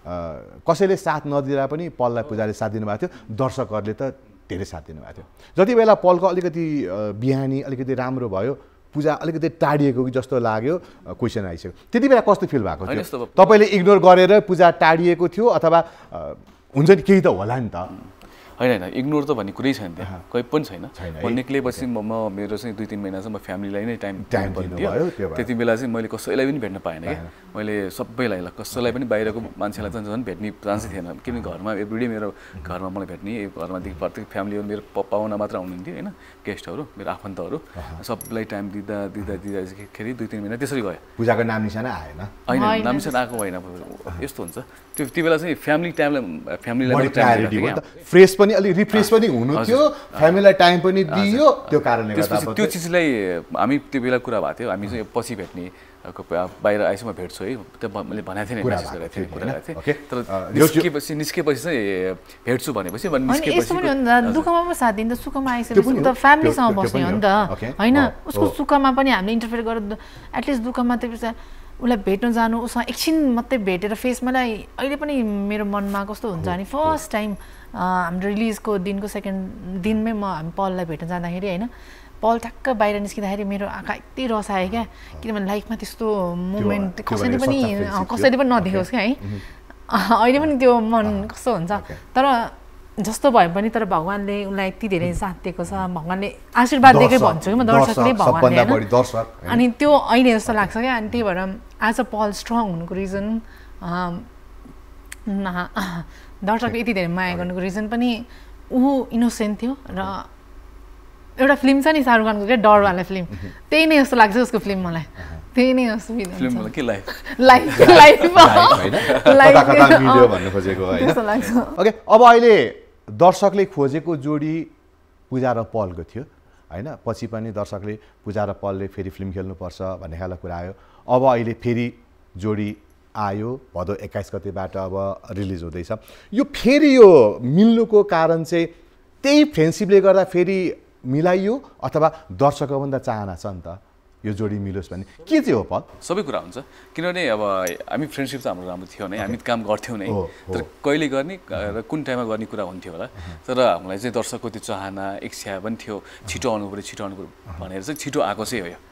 कसैले साथ नदिँदा पनि पललाई पूजाले साथ दिनुभएको थियो दर्शकहरूले त धेरै साथ दिनुभएको थियो जति बेला पलको अलिकति बिहानी अलिकति राम्रो भयो पूजा अलिकति टाढिएको कि जस्तो लाग्यो क्वेसन आइसक्यो त्यति बेला कस्तो फिल भएको थियो तपाईँले इग्नोर गरेर पूजा टाढिएको थियो अथवा हुन्छ नि केही त होला नि त होइन होइन इग्नोर त भन्ने कुरै छैन त्यहाँ कोही पनि छैन म निक्लेपछि म मेरो चाहिँ दुई तिन महिनासम्म फ्यामिलीलाई नै टाइम टाइम दिन्थ्यो त्यति बेला चाहिँ मैले कसैलाई पनि भेट्न पाएन क्या मैले सबैलाई कसैलाई पनि बाहिरको मान्छेलाई चाहिँ झन् भेट्ने चान्सै थिएन किनभने घरमा एभ्रिडे मेरो घरमा मलाई भेट्ने घरमादेखि प्रत्येक फ्यामिली मेरो पाहुना मात्र आउनुहुन्थ्यो होइन गेस्टहरू मेरो आफन्तहरू सबलाई टाइम दिँदा दिँदा दिँदाखेरि दुई तिन महिना त्यसरी गयो पूजाको नाम निशाना आएन होइन नाम निशाना आएको होइन यस्तो हुन्छ त्यो त्यो बेला चाहिँ फ्यामिली टाइमलाई फ्यामिलीलाई टाइम फ्रेस पनि अलि रिफ्रेस पनि हुनु थियो फ्यामिलीलाई टाइम पनि दियो त्यो कारणले गर्दा त्यो चिजलाई हामी त्यो बेला कुरा भएको थियो हामी चाहिँ पछि भेट्ने बाहिर आएपछि म भेट्छु है त्यो मैले भनेको थिएँ कुरा गरेको थिएँ तर निस्केपछि निस्केपछि चाहिँ भेट्छु भनेपछि दुःखमा पनि साथ दिन्छ सुखमा आइसकेपछि त फ्यामिलीसँग बस्ने हो नि त होइन उसको सुखमा पनि हामीले इन्टरफेयर गरेर एटलिस्ट दुःखमा त्यसपछि उसलाई भेट्न जानु उसँग एकछिन मात्रै भेटेर फेस मलाई अहिले पनि मेरो मनमा कस्तो हुन्छ भने फर्स्ट टाइम हाम्रो रिलिजको दिनको सेकेन्ड दिनमै म हामी पललाई भेट्न जाँदाखेरि होइन पल ठ्याक्क बाहिर निस्किँदाखेरि मेरो आँखा यति रसायो क्या किनभने लाइफमा त्यस्तो मोमेन्ट कसैले पनि कसैले पनि नदेखाओस् क्या है अहिले पनि त्यो मन कस्तो हुन्छ तर जस्तो भए पनि तर भगवान्ले उसलाई यति धेरै साथ दिएको छ भगवान्ले आशीर्वाद दिएकै भन्छु कि म दर्शकले भगवान्ले अनि त्यो अहिले जस्तो लाग्छ क्या अनि त्यही भएर आज पल स्ट्रङ हुनुको रिजन दर्शकले यति धेरै माया गर्नुको रिजन पनि ऊ इनोसेन्ट थियो र एउटा फिल्म छ नि शाहरुख खानको क्या डरवाला फिल्म त्यही नै जस्तो लाग्छ उसको फिल्म मलाई त्यही नै जस्तो ओके अब अहिले दर्शकले खोजेको जोडी पूजा र पलको थियो होइन पछि पनि दर्शकले पूजा र पलले फेरि फिल्म खेल्नुपर्छ भन्ने खालको कुरा आयो अब अहिले फेरि जोडी आयो भदौ एक्काइस गतेबाट अब रिलिज हुँदैछ यो फेरि यो मिल्नुको कारण चाहिँ त्यही फ्रेन्डसिपले गर्दा फेरि मिलाइयो अथवा दर्शकको भन्दा चाहना छ नि त यो जोडी मिलोस् भने के चाहिँ हो पल सबै कुरा हुन्छ किनभने अब हामी फ्रेन्डसिप त हाम्रो राम्रो थियो नै हामी काम गर्थ्यौँ नै तर कहिले गर्ने र कुन टाइममा गर्ने कुरा हुन्थ्यो होला तर हामीलाई चाहिँ दर्शकको त्यो चाहना इच्छा पनि थियो छिटो आउनु पऱ्यो छिटो आउनु पऱ्यो भनेर चाहिँ छिटो आएको चाहिँ हो यो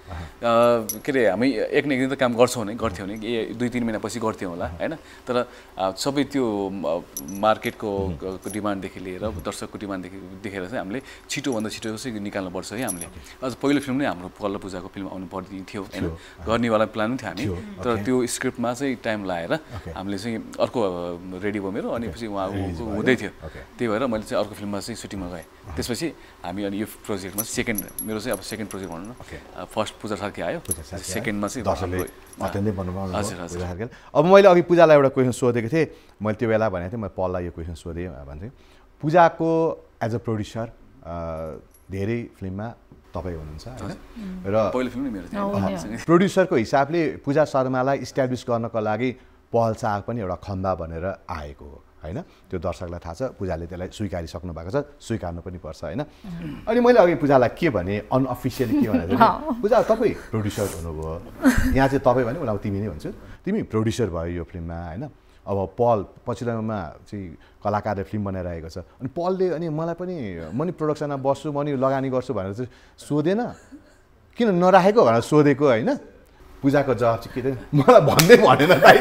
के अरे हामी एक न एक दिन त काम गर्छौँ भने गर्थ्यौँ भने ए दुई तिन महिनापछि गर्थ्यौँ होला होइन तर सबै त्यो मार्केटको डिमान्डदेखि लिएर दर्शकको डिमान्डदेखि देखेर चाहिँ हामीले छिटोभन्दा छिटो चाहिँ निकाल्नुपर्छ है हामीले अझ पहिलो फिल्म नै हाम्रो पल्लो पूजाको फिल्म आउनु पर्ने थियो होइन गर्नेवाला प्लान पनि थियो हामी तर त्यो स्क्रिप्टमा चाहिँ टाइम लाएर हामीले चाहिँ अर्को रेडी भयो मेरो अनि पछि उहाँको हुँदै थियो त्यही भएर मैले चाहिँ अर्को फिल्ममा चाहिँ सुटिङमा गएँ त्यसपछि हामी अनि यो प्रोजेक्टमा सेकेन्ड मेरो चाहिँ अब सेकेन्ड प्रोजेक्ट भनौँ न फर्स्ट पूजा सार्की आयो सेकेन्डमा चाहिँ अत्यन्तै भन्नुभयो पूजा सार्की अब मैले अघि पूजालाई एउटा क्वेसन सोधेको थिएँ मैले त्यो बेला भनेको थिएँ मैले पललाई यो क्वेसन सोधेँ भन्थेँ पूजाको एज अ प्रड्युसर धेरै फिल्ममा तपाईँ हुनुहुन्छ होइन र पहिलो फिल्म मेरो प्रड्युसरको हिसाबले पूजा शर्मालाई इस्ट्याब्लिस गर्नको लागि पहल चाह पनि एउटा खम्बा भनेर आएको हो होइन त्यो दर्शकलाई थाहा छ पूजाले त्यसलाई स्वीकारिसक्नु भएको छ स्वीकार्नु पनि पर्छ होइन अनि मैले अघि पूजालाई के भने अनअफिसियली के भने पूजा तपाईँ प्रड्युसर हुनुभयो यहाँ चाहिँ तपाईँ भने उनीहरू तिमी नै भन्छु तिमी प्रड्युसर भयो यो फिल्ममा होइन अब पल पछिल्लोमा चाहिँ कलाकारले फिल्म बनाइरहेको छ अनि पलले अनि मलाई पनि म नि प्रोडक्सनमा बस्छु म नि लगानी गर्छु भनेर चाहिँ सोधेन किन नराखेको भनेर सोधेको होइन पूजाको जवाब चाहिँ के थियो मलाई भन्दै भनेन दाइ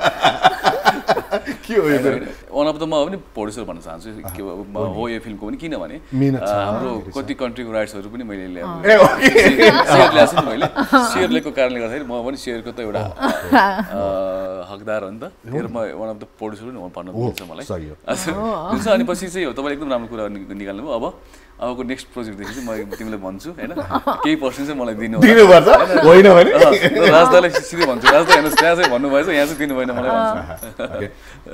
के हो वान अफ द म पनि प्रड्युसर भन्न चाहन्छु के हो यो फिल्मको पनि किनभने हाम्रो कति कन्ट्रीको राइट्सहरू पनि मैले सेयर ल्याएको छु नि मैले सेयर लिएको कारणले गर्दाखेरि म पनि सेयरको त एउटा हकदार हो नि त तर म वान अफ द प्रड्युसर पनि भन्न मिल्छ मलाई हुन्छ अनि पछि चाहिँ तपाईँले एकदम राम्रो कुरा निकाल्नु भयो अब अबको नेक्स्ट प्रोजेक्टदेखि चाहिँ म तिमीलाई भन्छु होइन केही पर्सेन्ट चाहिँ मलाई दिनु होइन भने राजदाले सिधै भन्छु राजदा हेर्नुहोस् त्यहाँ चाहिँ भन्नुभएछ यहाँ चाहिँ दिनु भएन मलाई भन्छु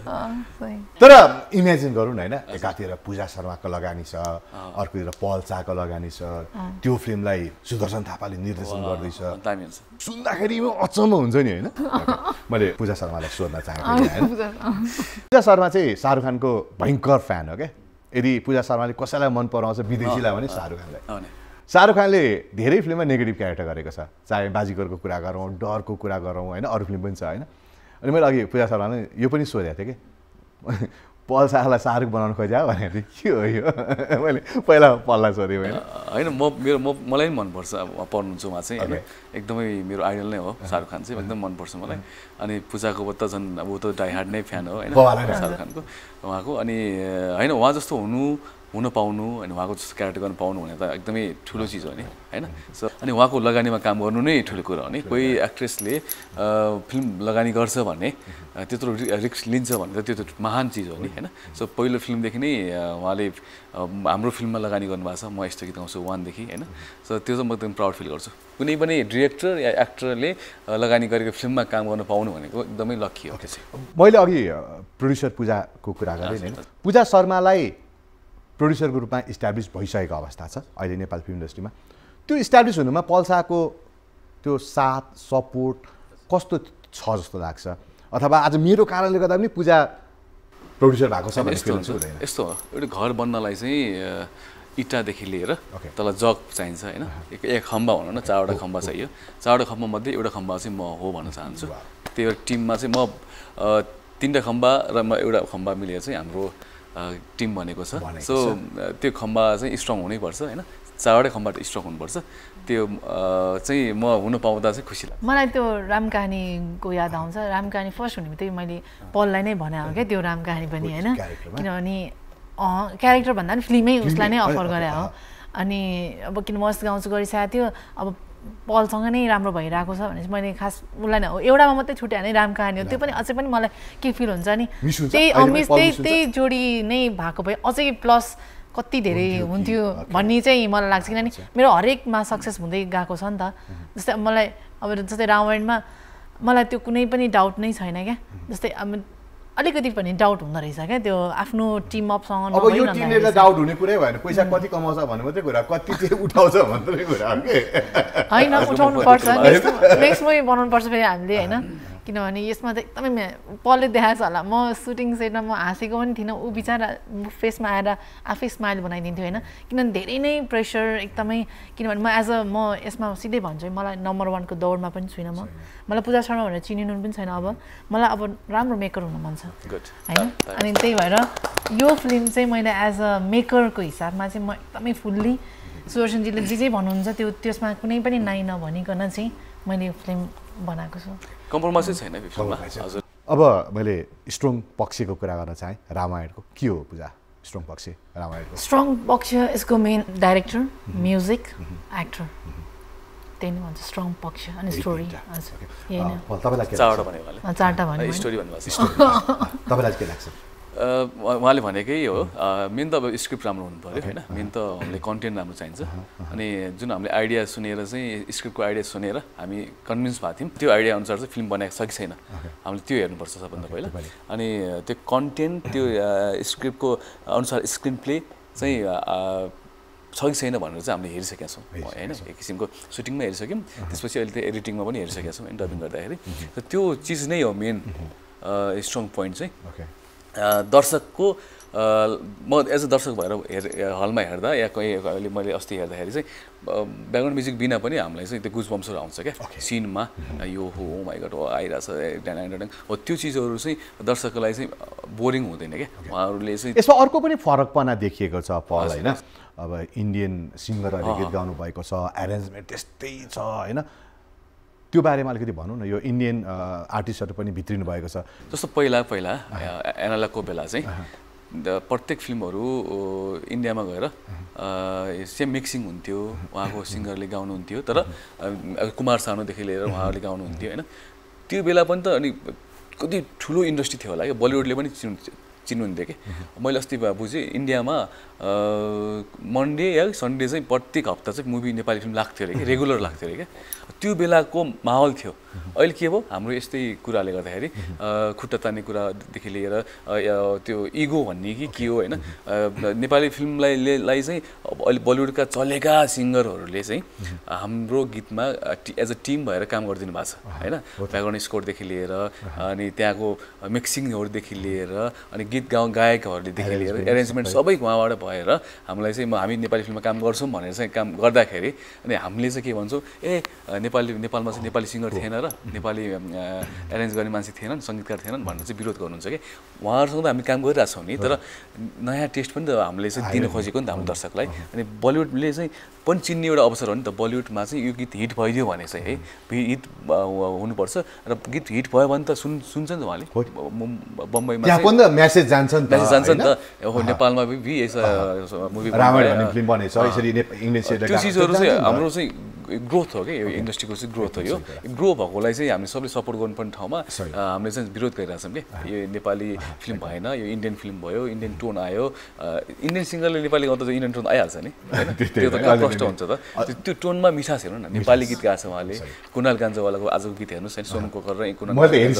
तर इमेजिन गरौँ न होइन एकातिर पूजा शर्माको लगानी छ अर्कोतिर पल चाको लगानी छ त्यो फिल्मलाई सुदर्शन थापाले निर्देशन गर्दैछ सुन्दाखेरि अचम्म हुन्छ नि होइन मैले पूजा शर्मालाई सोध्न चाहेको पूजा शर्मा चाहिँ शाहरुख खानको भयङ्कर फ्यान हो क्या यदि पूजा शर्माले कसैलाई मन पराउँछ विदेशीलाई भने शाहरुख खानलाई शाहरुख खानले धेरै फिल्ममा नेगेटिभ क्यारेक्टर गरेको छ चाहे बाजीगरको कुरा गरौँ डरको कुरा गरौँ होइन अरू फिल्म पनि छ होइन अनि मैले अघि पूजा शर्माले यो पनि सोधेको थिएँ कि पल शाहलाई शाहरुख बनाउनु खोज्या भनेको थिएँ के हो यो मैले पहिला पललाई सोधेँ मैले होइन म मेरो म मलाई पनि मनपर्छ अब पर्नु चाहिँ उहाँ चाहिँ होइन एकदमै मेरो आइडल नै हो शाहरुख खान चाहिँ एकदम मनपर्छ मलाई अनि पूजाको त झन् अब ऊ त डाइहार्ड नै फ्यान हो होइन शाहरुख खानको उहाँको अनि होइन उहाँ जस्तो हुनु हुन पाउनु अनि उहाँको जस्तो क्यारेक्टर गर्न पाउनु भने त एकदमै ठुलो चिज हो नि होइन सो अनि उहाँको लगानीमा काम गर्नु नै ठुलो कुरा हो नि कोही एक्ट्रेसले फिल्म लगानी गर्छ भने त्यत्रो रिस्क लिन्छ भने त त्यो त महान चिज हो नि होइन सो पहिलो फिल्मदेखि नै उहाँले हाम्रो फिल्ममा लगानी गर्नुभएको छ म यस्तो गीत गाउँछु वानदेखि होइन सो त्यो चाहिँ म एकदम प्राउड फिल गर्छु कुनै पनि डिरेक्टर या एक्टरले लगानी गरेको फिल्ममा काम गर्न पाउनु भनेको एकदमै लक्की हो त्यो चाहिँ मैले अघि प्रड्युसर पूजाको कुरा गरेँ नि पूजा शर्मालाई प्रड्युसरको रूपमा इस्ट्याब्लिस भइसकेको अवस्था छ अहिले नेपाल फिल्म इन्डस्ट्रीमा त्यो इस्ट्याब्लिस हुनुमा पल्साको त्यो साथ सपोर्ट कस्तो छ जस्तो लाग्छ अथवा आज मेरो कारणले गर्दा पनि पूजा प्रड्युसर भएको छ भन्ने फिल हुँदैन यस्तो हो एउटा घर बन्नलाई चाहिँ इँटादेखि लिएर तल जग चाहिन्छ होइन एक खम्बा भनौँ न चारवटा खम्बा चाहियो चारवटा खम्बा मध्ये एउटा खम्बा चाहिँ म हो भन्न चाहन्छु त्यही भएर टिममा चाहिँ म तिनवटा खम्बा र म एउटा खम्बा मिलेर चाहिँ हाम्रो टिम बनेको छ सो त्यो खम्बा चाहिँ स्ट्रङ हुनैपर्छ होइन चारवटै खम्बा स्ट्रङ हुनुपर्छ त्यो चाहिँ म हुन पाउँदा चाहिँ खुसी लाग्छ मलाई त्यो राम कहानीको याद आउँछ राम कहानी फर्स्ट हुने बित्तिकै मैले पललाई नै भने हो क्या त्यो राम कहानी पनि होइन किनभने क्यारेक्टर भन्दा पनि फिल्मै उसलाई नै अफर गरे हो अनि अब किन मस्त गाउँछु गरिसकेको थियो अब पलसँग नै राम्रो भइरहेको छ भने मैले खास उसलाई नै एउटामा मात्रै छुट्याए नै राम कहानी हो त्यो पनि अझै पनि मलाई के फिल हुन्छ नि त्यही अमिस त्यही त्यही जोडी नै भएको भए अझै प्लस कति धेरै हुन्थ्यो भन्ने चाहिँ मलाई लाग्छ किनभने मेरो हरेकमा सक्सेस हुँदै गएको छ नि त जस्तै मलाई अब जस्तै रामायणमा मलाई त्यो कुनै पनि डाउट नै छैन क्या जस्तै अब अलिकति पनि डाउट हुँदो रहेछ क्या त्यो आफ्नो टिम अपसँग अब यो टिमले डाउट हुने कुरै भएन पैसा कति कमाउँछ भन्ने मात्रै कुरा कति चाहिँ उठाउँछ भन्ने कुरा हो के होइन उठाउनु पर्छ नेक्स्ट मुभी बनाउनु पर्छ फेरि हामीले होइन किनभने यसमा त एकदमै पलले देखाएको छ होला म सुटिङ सेटमा म हाँसेको पनि थिइनँ ऊ बिचरा फेसमा आएर आफै स्माइल बनाइदिन्थ्यो होइन किनभने धेरै नै प्रेसर एकदमै किनभने म एज अ म यसमा सिधै भन्छु मलाई नम्बर वानको दौडमा पनि छुइनँ म मलाई पूजा शर्मा भनेर चिनिनु पनि छैन अब मलाई अब राम्रो मेकर हुनु मन छ होइन अनि त्यही भएर यो फिल्म चाहिँ मैले एज अ मेकरको हिसाबमा चाहिँ म एकदमै फुल्ली सुदर्शनजीले जे जे भन्नुहुन्छ त्यो त्यसमा कुनै पनि नाइ नभनिकन चाहिँ मैले फिल्म बनाएको छु। कम्प्रोमाइजै छैन फिल्ममा हजुर। अब मैले स्ट्रङ पक्षको कुरा गर्न चाहेँ रामायणको के हो पूजा स्ट्रङ पक्ष रामायणको? स्ट्रङ पक्ष यसको मेन डाइरेक्टर, म्युजिक, एक्टर, त्यही नै भन्छ स्ट्रङ पक्ष अनि स्टोरी। तपाईँलाई के चारवटा भनेको होला चारवटा भन्नु स्टोरी भन्नुभएको छ। तपाईँलाई के लाग्छ? उहाँले भनेकै हो मेन त अब स्क्रिप्ट राम्रो हुनु पऱ्यो होइन, मेन त हामीले कन्टेन्ट राम्रो चाहिन्छ। अनि जुन हामीले आइडिया सुनेर चाहिँ स्क्रिप्टको आइडिया सुनेर हामी कन्भिन्स भएको थियौँ त्यो आइडिया अनुसार चाहिँ फिल्म बनाएको छ कि छैन हामीले त्यो हेर्नुपर्छ सबभन्दा पहिला। अनि त्यो कन्टेन्ट त्यो स्क्रिप्टको अनुसार स्क्रिन प्ले चाहिँ छ कि छैन भनेर चाहिँ हामीले हेरिसकेका छौँ होइन। एक किसिमको सुटिङमा हेरिसक्यौँ, त्यसपछि अहिले त्यो एडिटिङमा पनि हेरिसकेका छौँ डबिङ गर्दाखेरि। त्यो चिज नै हो मेन स्ट्रङ पोइन्ट चाहिँ। दर्शकको म एज अ दर्शक भएर हेर हलमा हेर्दा या कहीँ अहिले मैले अस्ति हेर्दाखेरि चाहिँ ब्याकग्राउन्ड म्युजिक बिना पनि हामीलाई चाहिँ त्यो गुज बम्सहरू आउँछ क्या सिनमा, यो हो माइ गड हो आइरहेछ डाङ डाङ हो त्यो चिजहरू चाहिँ दर्शकलाई चाहिँ बोरिङ हुँदैन क्या उहाँहरूले चाहिँ। यसमा अर्को पनि फरकपना देखिएको छ पल होइन। अब इन्डियन सिङ्गरहरूले गीत गाउनु भएको छ, एरेन्जमेन्ट त्यस्तै छ होइन, त्यो बारेमा अलिकति भनौँ न। यो इन्डियन आर्टिस्टहरू पनि भित्रिनु भएको छ जस्तो पहिला पहिला एनालगको बेला चाहिँ प्रत्येक फिल्महरू इन्डियामा गएर सेम मिक्सिङ हुन्थ्यो, उहाँको सिङ्गरले गाउनुहुन्थ्यो तर कुमार सानुदेखि लिएर उहाँहरूले गाउनुहुन्थ्यो होइन। त्यो बेला पनि त अनि कति ठुलो इन्डस्ट्री थियो होला क्या, बलिउडले पनि चिन् चिन्नुहुन्थ्यो कि। मैले अस्ति बुझेँ इन्डियामा मन्डे या सन्डे चाहिँ प्रत्येक हप्ता चाहिँ मुभी नेपाली फिल्म लाग्थ्यो अरे कि, रेगुलर लाग्थ्यो अरे क्या। त्यो बेलाको माहौल थियो। अहिले के भयो हाम्रो यस्तै कुराले गर्दाखेरि खुट्टा तान्ने कुरादेखि लिएर त्यो इगो भन्ने कि के हो होइन, नेपाली फिल्मलाई लाई चाहिँ अहिले बलिउडका चलेका सिङ्गरहरूले चाहिँ हाम्रो गीतमा एज अ टिम भएर काम गरिदिनु भएको छ होइन। ब्याकग्राउन्ड स्कोरदेखि लिएर अनि त्यहाँको मिक्सिङहरूदेखि लिएर अनि गीत गाउँ गायकहरूलेदेखि लिएर एरेन्जमेन्ट सबै उहाँबाट भएर हामीलाई चाहिँ हामी नेपाली फिल्ममा काम गर्छौँ भनेर चाहिँ काम गर्दाखेरि अनि हामीले चाहिँ के भन्छौँ ए नेपाली नेपालमा चाहिँ नेपाली सिङ्गर थिएन र नेपाली एरेन्ज गर्ने मान्छे थिएनन्, सङ्गीतकार थिएनन् भनेर चाहिँ विरोध गर्नुहुन्छ कि। उहाँहरूसँग त हामी काम गरिरहेछौँ नि, तर नयाँ टेस्ट पनि त हामीले चाहिँ दिन खोजेको नि त हाम्रो दर्शकलाई। अनि बलिउडले चाहिँ पनि चिन्ने एउटा अवसर हो नि त। बलिउडमा चाहिँ यो गीत हिट भइदियो भने चाहिँ है हिट हुनुपर्छ र गीत हिट भयो भने त सुन सुन्छ नि त उहाँले बम्बईमा म्यासेज जान्छ नि त जान्छ नि त नेपालमा मुभी त्यो चिजहरू चाहिँ हाम्रो चाहिँ ग्रोथ हो कि यो इन्डस्ट्रीको चाहिँ ग्रोथ हो। यो ग्रो भएकोलाई चाहिँ हामीले सबले सपोर्ट गर्नुपर्ने ठाउँमा हामीले चाहिँ विरोध गरिरहेछौँ कि यो नेपाली फिल्म भएन, यो इन्डियन फिल्म भयो, इन्डियन टोन आयो। इन्डियन सिङ्गरले नेपाली गाउँदा चाहिँ इन्डियन टोन आइहाल्छ नि होइन, त्यो त प्रष्ट हुन्छ त। त्यो टोनमा मिठास हेर्नु न, नेपाली गीत गाएको छ उहाँले। कुणाल गान्जावालाको आजको गीत हेर्नुहोस् होइन, सोनम कोकर र कुणाल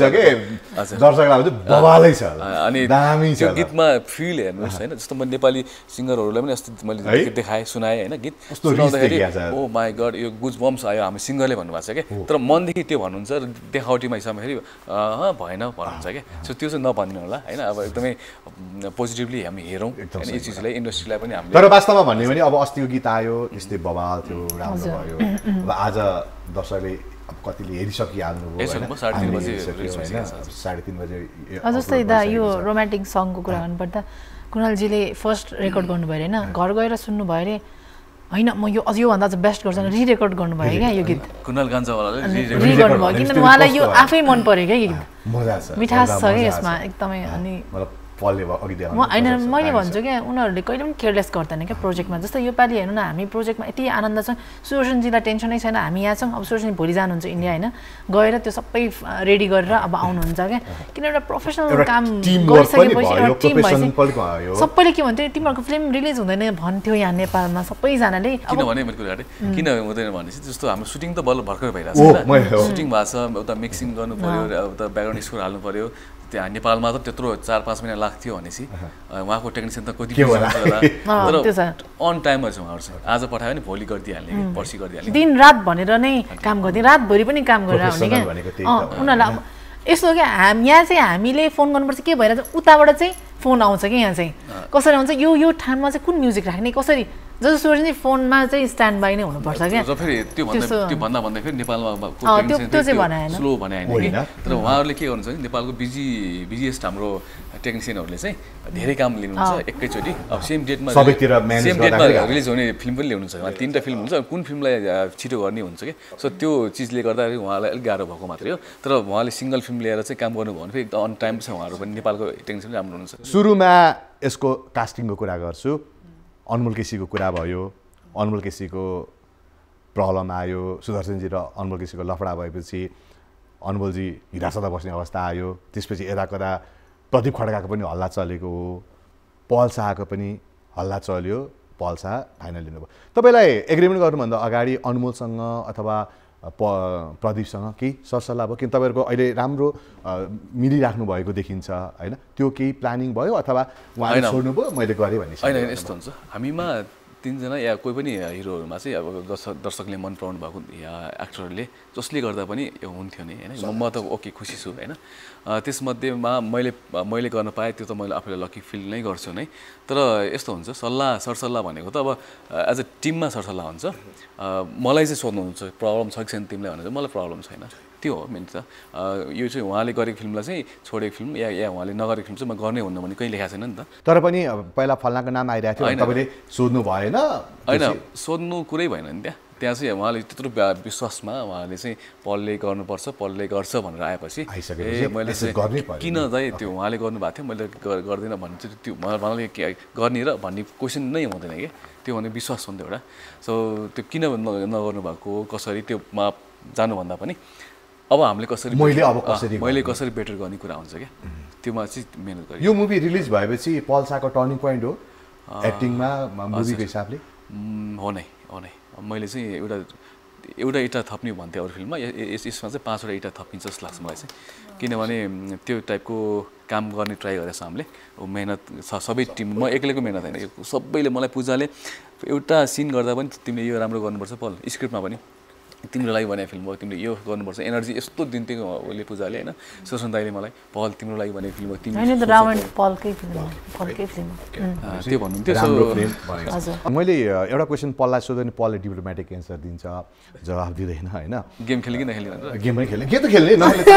अनि त्यो गीतमा फिल हेर्नुहोस् होइन। जस्तो म नेपाली सिङ्गरहरूलाई पनि अस्ति मैले देखाएँ सुनाएँ होइन, गीत सुनाउँदाखेरि ओ माई गड यो गुज बम्स आयो हाम्रो सिङ्गरले भन्नुभएको छ क्या। तर मनदेखि त्यो भन्नुहुन्छ र देखावटीमा हिसाबखेरि भएन भन्नुहुन्छ क्या। सो त्यो चाहिँ नभनिदिनु होला होइन। अब एकदमै पोजिटिभली हामी हेरौँ होइन यो चिजलाई, इन्डस्ट्रीलाई पनि हामीले। तर वास्तवमा भन्यो भने अब अस्तिको गीत आयो त्यस्तै बवाल थियो, राम्रो भयो। अब आज दर्शकले कतिले हेरिसकिहाल्नु भयो साढे तिन बजे साढे तिन बजे जस्तै दा यो रोमान्टिक सङको कुरा गर्नुपर्दा कुणालजीले फर्स्ट रेकर्ड गर्नुभयो अरे होइन, घर गएर सुन्नुभयो अरे होइन म यो अझ योभन्दा चाहिँ बेस्ट गर्छ रि रेकर्ड गर्नुभयो क्या यो गीत। कुणाल गान्जावालाले रि गर्नुभयो किनभने उहाँलाई यो आफै मन पऱ्यो क्या गीत, मजा छ मिठास छ क्या यसमा एकदमै। अनि म होइन मैले भन्छु क्या उनीहरूले कहिले पनि केयरलेस गर्दैन क्या प्रोजेक्टमा। जस्तै योपालि हेर्नु न हामी प्रोजेक्टमा यति आनन्द छ, सुदर्शनजीलाई टेन्सनै छैन, हामी यहाँ छौँ। अब सुदर्शनजी भोलि जानुहुन्छ इन्डिया होइन, गएर त्यो सबै रेडी गरेर अब आउनुहुन्छ क्या। किन एउटा प्रोफेसनल काम गरिसकेपछि एउटा टिम भएपछि सबैले के भन्थ्यो तिमीहरूको फिल्म रिलिज हुँदैन भन्थ्यो यहाँ नेपालमा सबैजनाले। किनभने मैले कुरा गरेँ किन हुँदैन भनेपछि जस्तो हाम्रो सुटिङ त बल्ल भर्खर भइरहेको छ, सुटिङ भएको छ, उता मिक्सिङ गर्नु पऱ्यो, उता ब्याकग्राउन्ड स्कोर हाल्नु पऱ्यो। त्यहाँ नेपालमा त त्यत्रो चार पाँच महिना लाग्थ्यो भनेपछि उहाँको टेक्निसियन त कति होला, तर अन टाइममा छ उहाँहरू चाहिँ आज पठायो भने भोलि गरिदिइहाल्ने, पर्सि गरिदिइहाल्ने, दिन रात भनेर नै काम गरिदिए, रातभरि पनि काम गरेर आउने क्या उनीहरूलाई। यस्तो क्या हाम यहाँ चाहिँ हामीले फोन गर्नुपर्छ के भइरहेछ, उताबाट चाहिँ फोन आउँछ कि यहाँ चाहिँ कसरी आउँछ, यो यो ठाउँमा चाहिँ कुन म्युजिक राख्ने, कसरी जस्तो सोच्ने नि फोनमा चाहिँ स्ट्यान्ड बाई नै हुनुपर्छ क्या र फेरि त्यो भन्दा त्यो भन्दा भन्दा फेरि नेपालमा स्लो भने होइन तर उहाँहरूले के गर्नुहुन्छ भने नेपालको बिजी बिजिएस्ट हाम्रो टेक्निसियनहरूले चाहिँ धेरै काम लिनुहुन्छ एकैचोटि अब सेम डेटमा सेम डेटमा रिलिज हुने फिल्म पनि ल्याउनुहुन्छ तिनवटा फिल्म हुन्छ कुन फिल्मलाई छिटो गर्ने हुन्छ कि सो त्यो चिजले गर्दाखेरि उहाँलाई अलिक गाह्रो भएको मात्रै हो तर उहाँले सिङ्गल फिल्म ल्याएर चाहिँ काम गर्नुभयो भने फेरि एकदम अन टाइम छ उहाँहरू पनि नेपालको टेक्निसियन राम्रो हुनुहुन्छ सुरुमा यसको कास्टिङको कुरा गर्छु अनमोल केसीको कुरा भयो अनमोल केसीको प्रब्लम आयो सुदर्शनजी र अनमोल केसीको लफडा भएपछि अनमोलजी हिरासतमा बस्ने अवस्था आयो त्यसपछि यता कता प्रदीप खड्काको पनि हल्ला चलेको हो पल शाहको पनि हल्ला चल्यो पल शाह फाइनल लिनुभयो तपाईँलाई एग्रिमेन्ट गर्नुभन्दा अगाडि अनमोलसँग अथवा प प्रदीपसँग केही सरसल्लाह भयो किन तपाईँहरूको अहिले राम्रो मिलिराख्नु भएको देखिन्छ होइन त्यो केही प्लानिङ भयो अथवा उहाँले छोड्नुभयो मैले गरेँ भन्ने होइन यस्तो हुन्छ हामीमा तिनजना या कोही पनि हिरोहरूमा चाहिँ अब दर्शकले मन पराउनु भएको या एक्टरहरूले जसले गर्दा पनि हुन्थ्यो नि होइन म त ओके खुसी छु होइन त्यसमध्येमा मैले मैले गर्न पाएँ त्यो त मैले आफूलाई लकी फिल नै गर्छु नै तर यस्तो हुन्छ सल्लाह सरसल्लाह भनेको त अब एज अ टिममा सरसल्लाह हुन्छ मलाई चाहिँ सोध्नुहुन्छ प्रब्लम छ कि छैन तिमीलाई भनेर मलाई प्रब्लम छैन त्यो हो मेन त यो चाहिँ उहाँले गरेको फिल्मलाई चाहिँ छोडेको फिल्म या या उहाँले नगरेको फिल्म चाहिँ म गर्नै हुन्न भने कहीँ लेखाएको छैन नि त तर पनि पहिला फल्नाको नाम आइरहेको थियो तपाईँले सोध्नु भएन होइन सोध्नु कुरै भएन नि त्यहाँ त्यहाँ चाहिँ उहाँले त्यत्रो विश्वासमा उहाँले चाहिँ पलले गर्नुपर्छ पलले गर्छ भनेर आएपछि ए मैले चाहिँ किन चाहिँ त्यो उहाँले गर्नुभएको थियो मैले गर्दिनँ भने चाहिँ त्यो मलाई के गर्ने र भन्ने क्वेसन नै हुँदैन कि त्यो भने विश्वास हुन्थ्यो एउटा सो त्यो किन नगर्नु भएको कसरी त्योमा जानुभन्दा पनि अब हामीले कसरी मैले अब कसरी मैले कसरी बेटर गर्ने कुरा हुन्छ क्या त्योमा चाहिँ मेहनत गरेँ यो मुभी रिलिज भएपछि पल शाहको टर्निङ पोइन्ट हो एक्टिङमा मुभीको हिसाबले हो नै हो नै मैले चाहिँ एउटा एउटा इँटा थप्ने भन्थेँ अरू फिल्ममा यसमा चाहिँ पाँचवटा इँटा थपिन्छ जस्तो लाग्छ मलाई चाहिँ किनभने त्यो टाइपको काम गर्ने ट्राई गरेछ हामीले मेहनत छ सबै टिम म एक्लैको मेहनत होइन सबैले मलाई पूजाले एउटा सिन गर्दा पनि तिमीले यो राम्रो गर्नुपर्छ पल स्क्रिप्टमा पनि तिम्रो लागि भने फिल्म हो तिमीले यो गर्नुपर्छ एनर्जी यस्तो दिन्थ्यो उसले पूजाले होइन सुसन दाइले मलाई पल तिम्रो लागि भने फिल्म हो तिमीले त्यो भन्नुहुन्थ्यो मैले एउटा क्वेसन पललाई सोध्यो भने पलले डिप्लोमेटिक एन्सर दिन्छ जवाफ दिँदैन होइन गेम खेल्ने कि नखेल्ने गेम पनि खेल्ने के त खेल्ने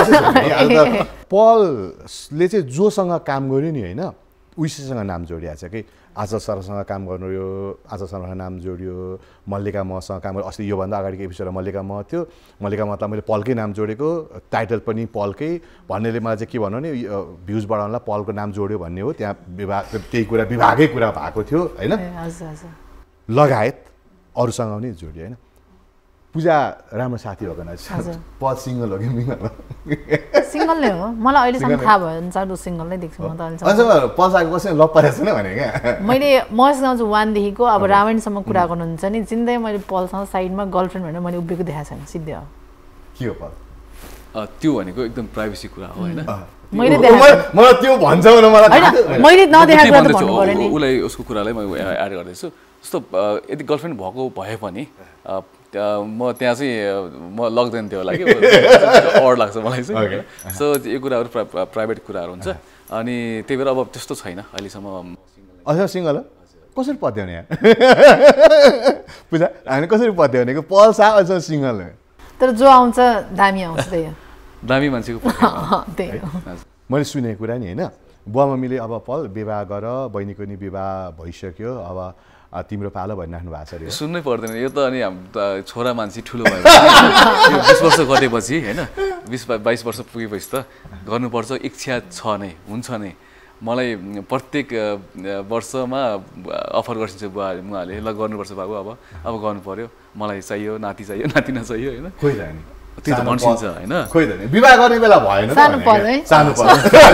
पलले चाहिँ जोसँग काम गर्यो नि होइन उइसँग नाम जोडिएको छ कि आशा सरसँग काम गर्नु यो आशा सरसँग नाम जोडियो मल्लिका मसँग काम गर्यो अस्ति योभन्दा अगाडिको एपिसोडमा मल्लिका म थियो मल्लिका मतलब मैले पलकै नाम जोडेको टाइटल पनि पलकै भन्नेले मलाई चाहिँ के भन्नु नि भ्युज बढाउनलाई पलको नाम जोड्यो भन्ने हो त्यहाँ विभाग त्यही कुरा विभागै कुरा भएको थियो होइन लगायत अरूसँग पनि जोडियो होइन पूजा राम्रो साथी हो कि पल सिङ्गल हो कि मिङ्गल हो सिङ्गल नै हो मलाई अहिलेसम्म थाहा भयो भने चाहिँ सिङ्गल नै देख्छु म त अहिलेसम्म पल्साको कसैले लभ परेको छैन भने क्या मैले मसँग चाहिँ वानदेखिको अब रामायणसम्म कुरा गर्नुहुन्छ नि जिन्दै मैले पलसँग साइडमा गर्लफ्रेन्ड भनेर मैले उभिएको देखाएको छैन सिधै हो के हो पल त्यो भनेको एकदम प्राइभेसी कुरा हो होइन मैले मलाई त्यो भन्छ भने मलाई मैले नदेखाएको त भन्नु पर्यो नि उसलाई उसको कुरालाई म एड गर्दैछु जस्तो यदि गर्लफ्रेन्ड भएको भए पनि म त्यहाँ चाहिँ म लग्दैन थियो होला कि अड लाग्छ मलाई चाहिँ सो यो कुराहरू प्राइभेट कुराहरू हुन्छ अनि त्यही भएर अब त्यस्तो छैन अहिलेसम्म अच्छा सिङ्गल हो कसरी पत्याउने यहाँ पूजा हामी कसरी पत्याउने कि पल शाह अझ सिङ्गल हो तर जो आउँछ दामी आउँछ त्यही हो दामी मान्छेको त्यही हो मैले सुनेको कुरा नि होइन बुवा मम्मीले अब पल विवाह गर बहिनीको नि विवाह भइसक्यो अब तिम्रो पालो भनिराख्नु भएको छ अरे सुन्नै पर्दैन यो त अनि छोरा मान्छे ठुलो भयो बिस वर्ष गरेपछि होइन बिस बाइस वर्ष पुगेपछि त गर्नुपर्छ इच्छा छ नै हुन्छ नै मलाई प्रत्येक वर्षमा अफर गर्छ बुवा उहाँले ल गर्नुपर्छ बाबु अब अब गर्नु पर्यो मलाई चाहियो नाति चाहियो नाति नचाहियो होइन खोइ जाने त्यो त भन्छिन्छ होइन खोइ जाने विवाह गर्ने बेला भएन सानो पल है सानो पल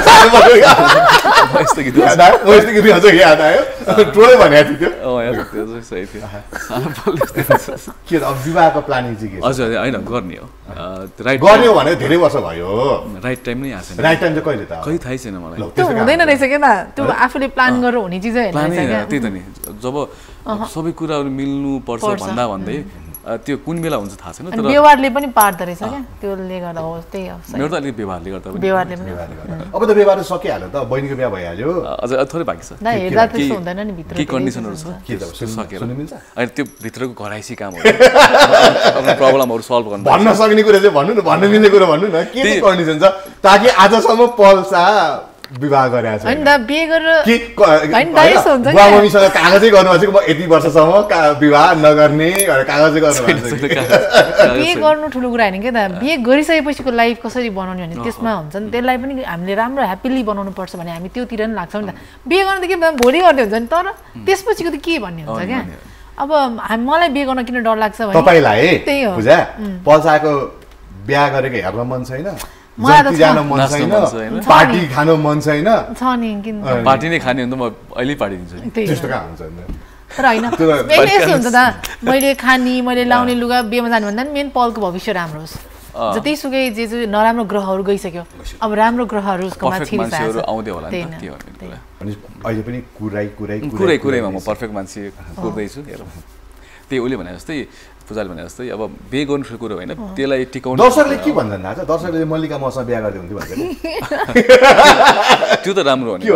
यस्तो गीत याद आयो यस्तो गीत अझ याद आयो ट्रोलै भनेको थियो अँ यार त्यो चाहिँ सही थियो सानो पल के अब विवाहको प्लानिङ चाहिँ के छ हजुर होइन गर्ने हो राइट गर्ने हो भने धेरै वर्ष भयो राइट टाइम नै आएको छैन राइट टाइम चाहिँ कहिले त कहिले थाहै छैन मलाई त्यो हुँदैन रहेछ के त त्यो आफूले प्लान गरेर हुने चिज होइन त्यही त नि जब सबै कुराहरू मिल्नु पर्छ भन्दा भन्दै त्यो कुन बेला हुन्छ थाहा छैन तर व्यवहारले पनि पार्दो रहेछ क्या त्यसले गर्दा हो त्यही हो मेरो त अलिक व्यवहारले गर्दा पनि व्यवहारले पनि अब त व्यवहार सकिहाल्यो त बहिनीको बिहा भइहाल्यो अझ थोरै बाँकी छ हेर्दा त्यस्तो हुँदैन नि भित्र के कन्डिसनहरू छ के त सकेर सुन्नु मिल्छ अनि त्यो भित्रको घराइसी कामहरू आफ्नो प्रब्लमहरू सल्भ गर्नु भन्न सक्ने कुरा चाहिँ भन्नु न भन्नु मिल्ने कुरा भन्नु न के चाहिँ कन्डिसन छ ताकि आजसम्म पल्सा विवाह गरेको छ हैन दा बिहे गरेर के हैन दा यस्तो हुन्छ बुवा मम्मीसँग कागजै गर्नुभएको छ म यति वर्षसम्म विवाह नगर्ने भनेर कागजै गर्नुभएको छ बिहे गर्नु ठुलो कुरा हैन के दा बिहे गरिसकेपछिको लाइफ कसरी बनाउने भने त्यसमा हुन्छ नि त्यसलाई पनि हामीले राम्रो ह्याप्पिली बनाउनु पर्छ भने हामी त्योतिर नि लाग्छौँ नि त बिहे गर्नु त के भोलि गर्दै हुन्छ नि तर त्यसपछिको त के भन्ने हुन्छ क्या अब हामी मलाई बिहे गर्न किन डर लाग्छ भने तपाईलाई त्यही हो पूजा पल्साको बिहा गरेको हेर्न मन छैन जति जान मन छैन पार्टी खान मन छैन छ नि किन पार्टी नै खाने हो भने त म अहिले पार्टी दिन्छु नि त्यस्तो कहाँ हुन्छ तर हैन मेन यस्तो हुन्छ दा मैले खानी मैले लाउने लुगा बिहेमा जानु भन्दा नि मेन पलको भविष्य राम्रो होस् जतिसुकै जे जे नराम्रो ग्रहहरू गइसक्यो अब राम्रो ग्रहहरू उसको माथि मान्छेहरू आउँदै होला नि त के भन्ने अनि अहिले पनि कुराई कुराई कुरै कुरैमा म पर्फेक्ट मान्छे कुर्दैछु हेर त्यही उसले भने जस्तै पूजाले भने जस्तै अब बिहे गर्नु ठुलो कुरो होइन त्यसलाई टिकाउनु दर्शकले के भन्छन् थाहा छ दर्शकले मल्लिका मसँग बिहा गर्दै हुन्थ्यो भन्छ त्यो त राम्रो हो नि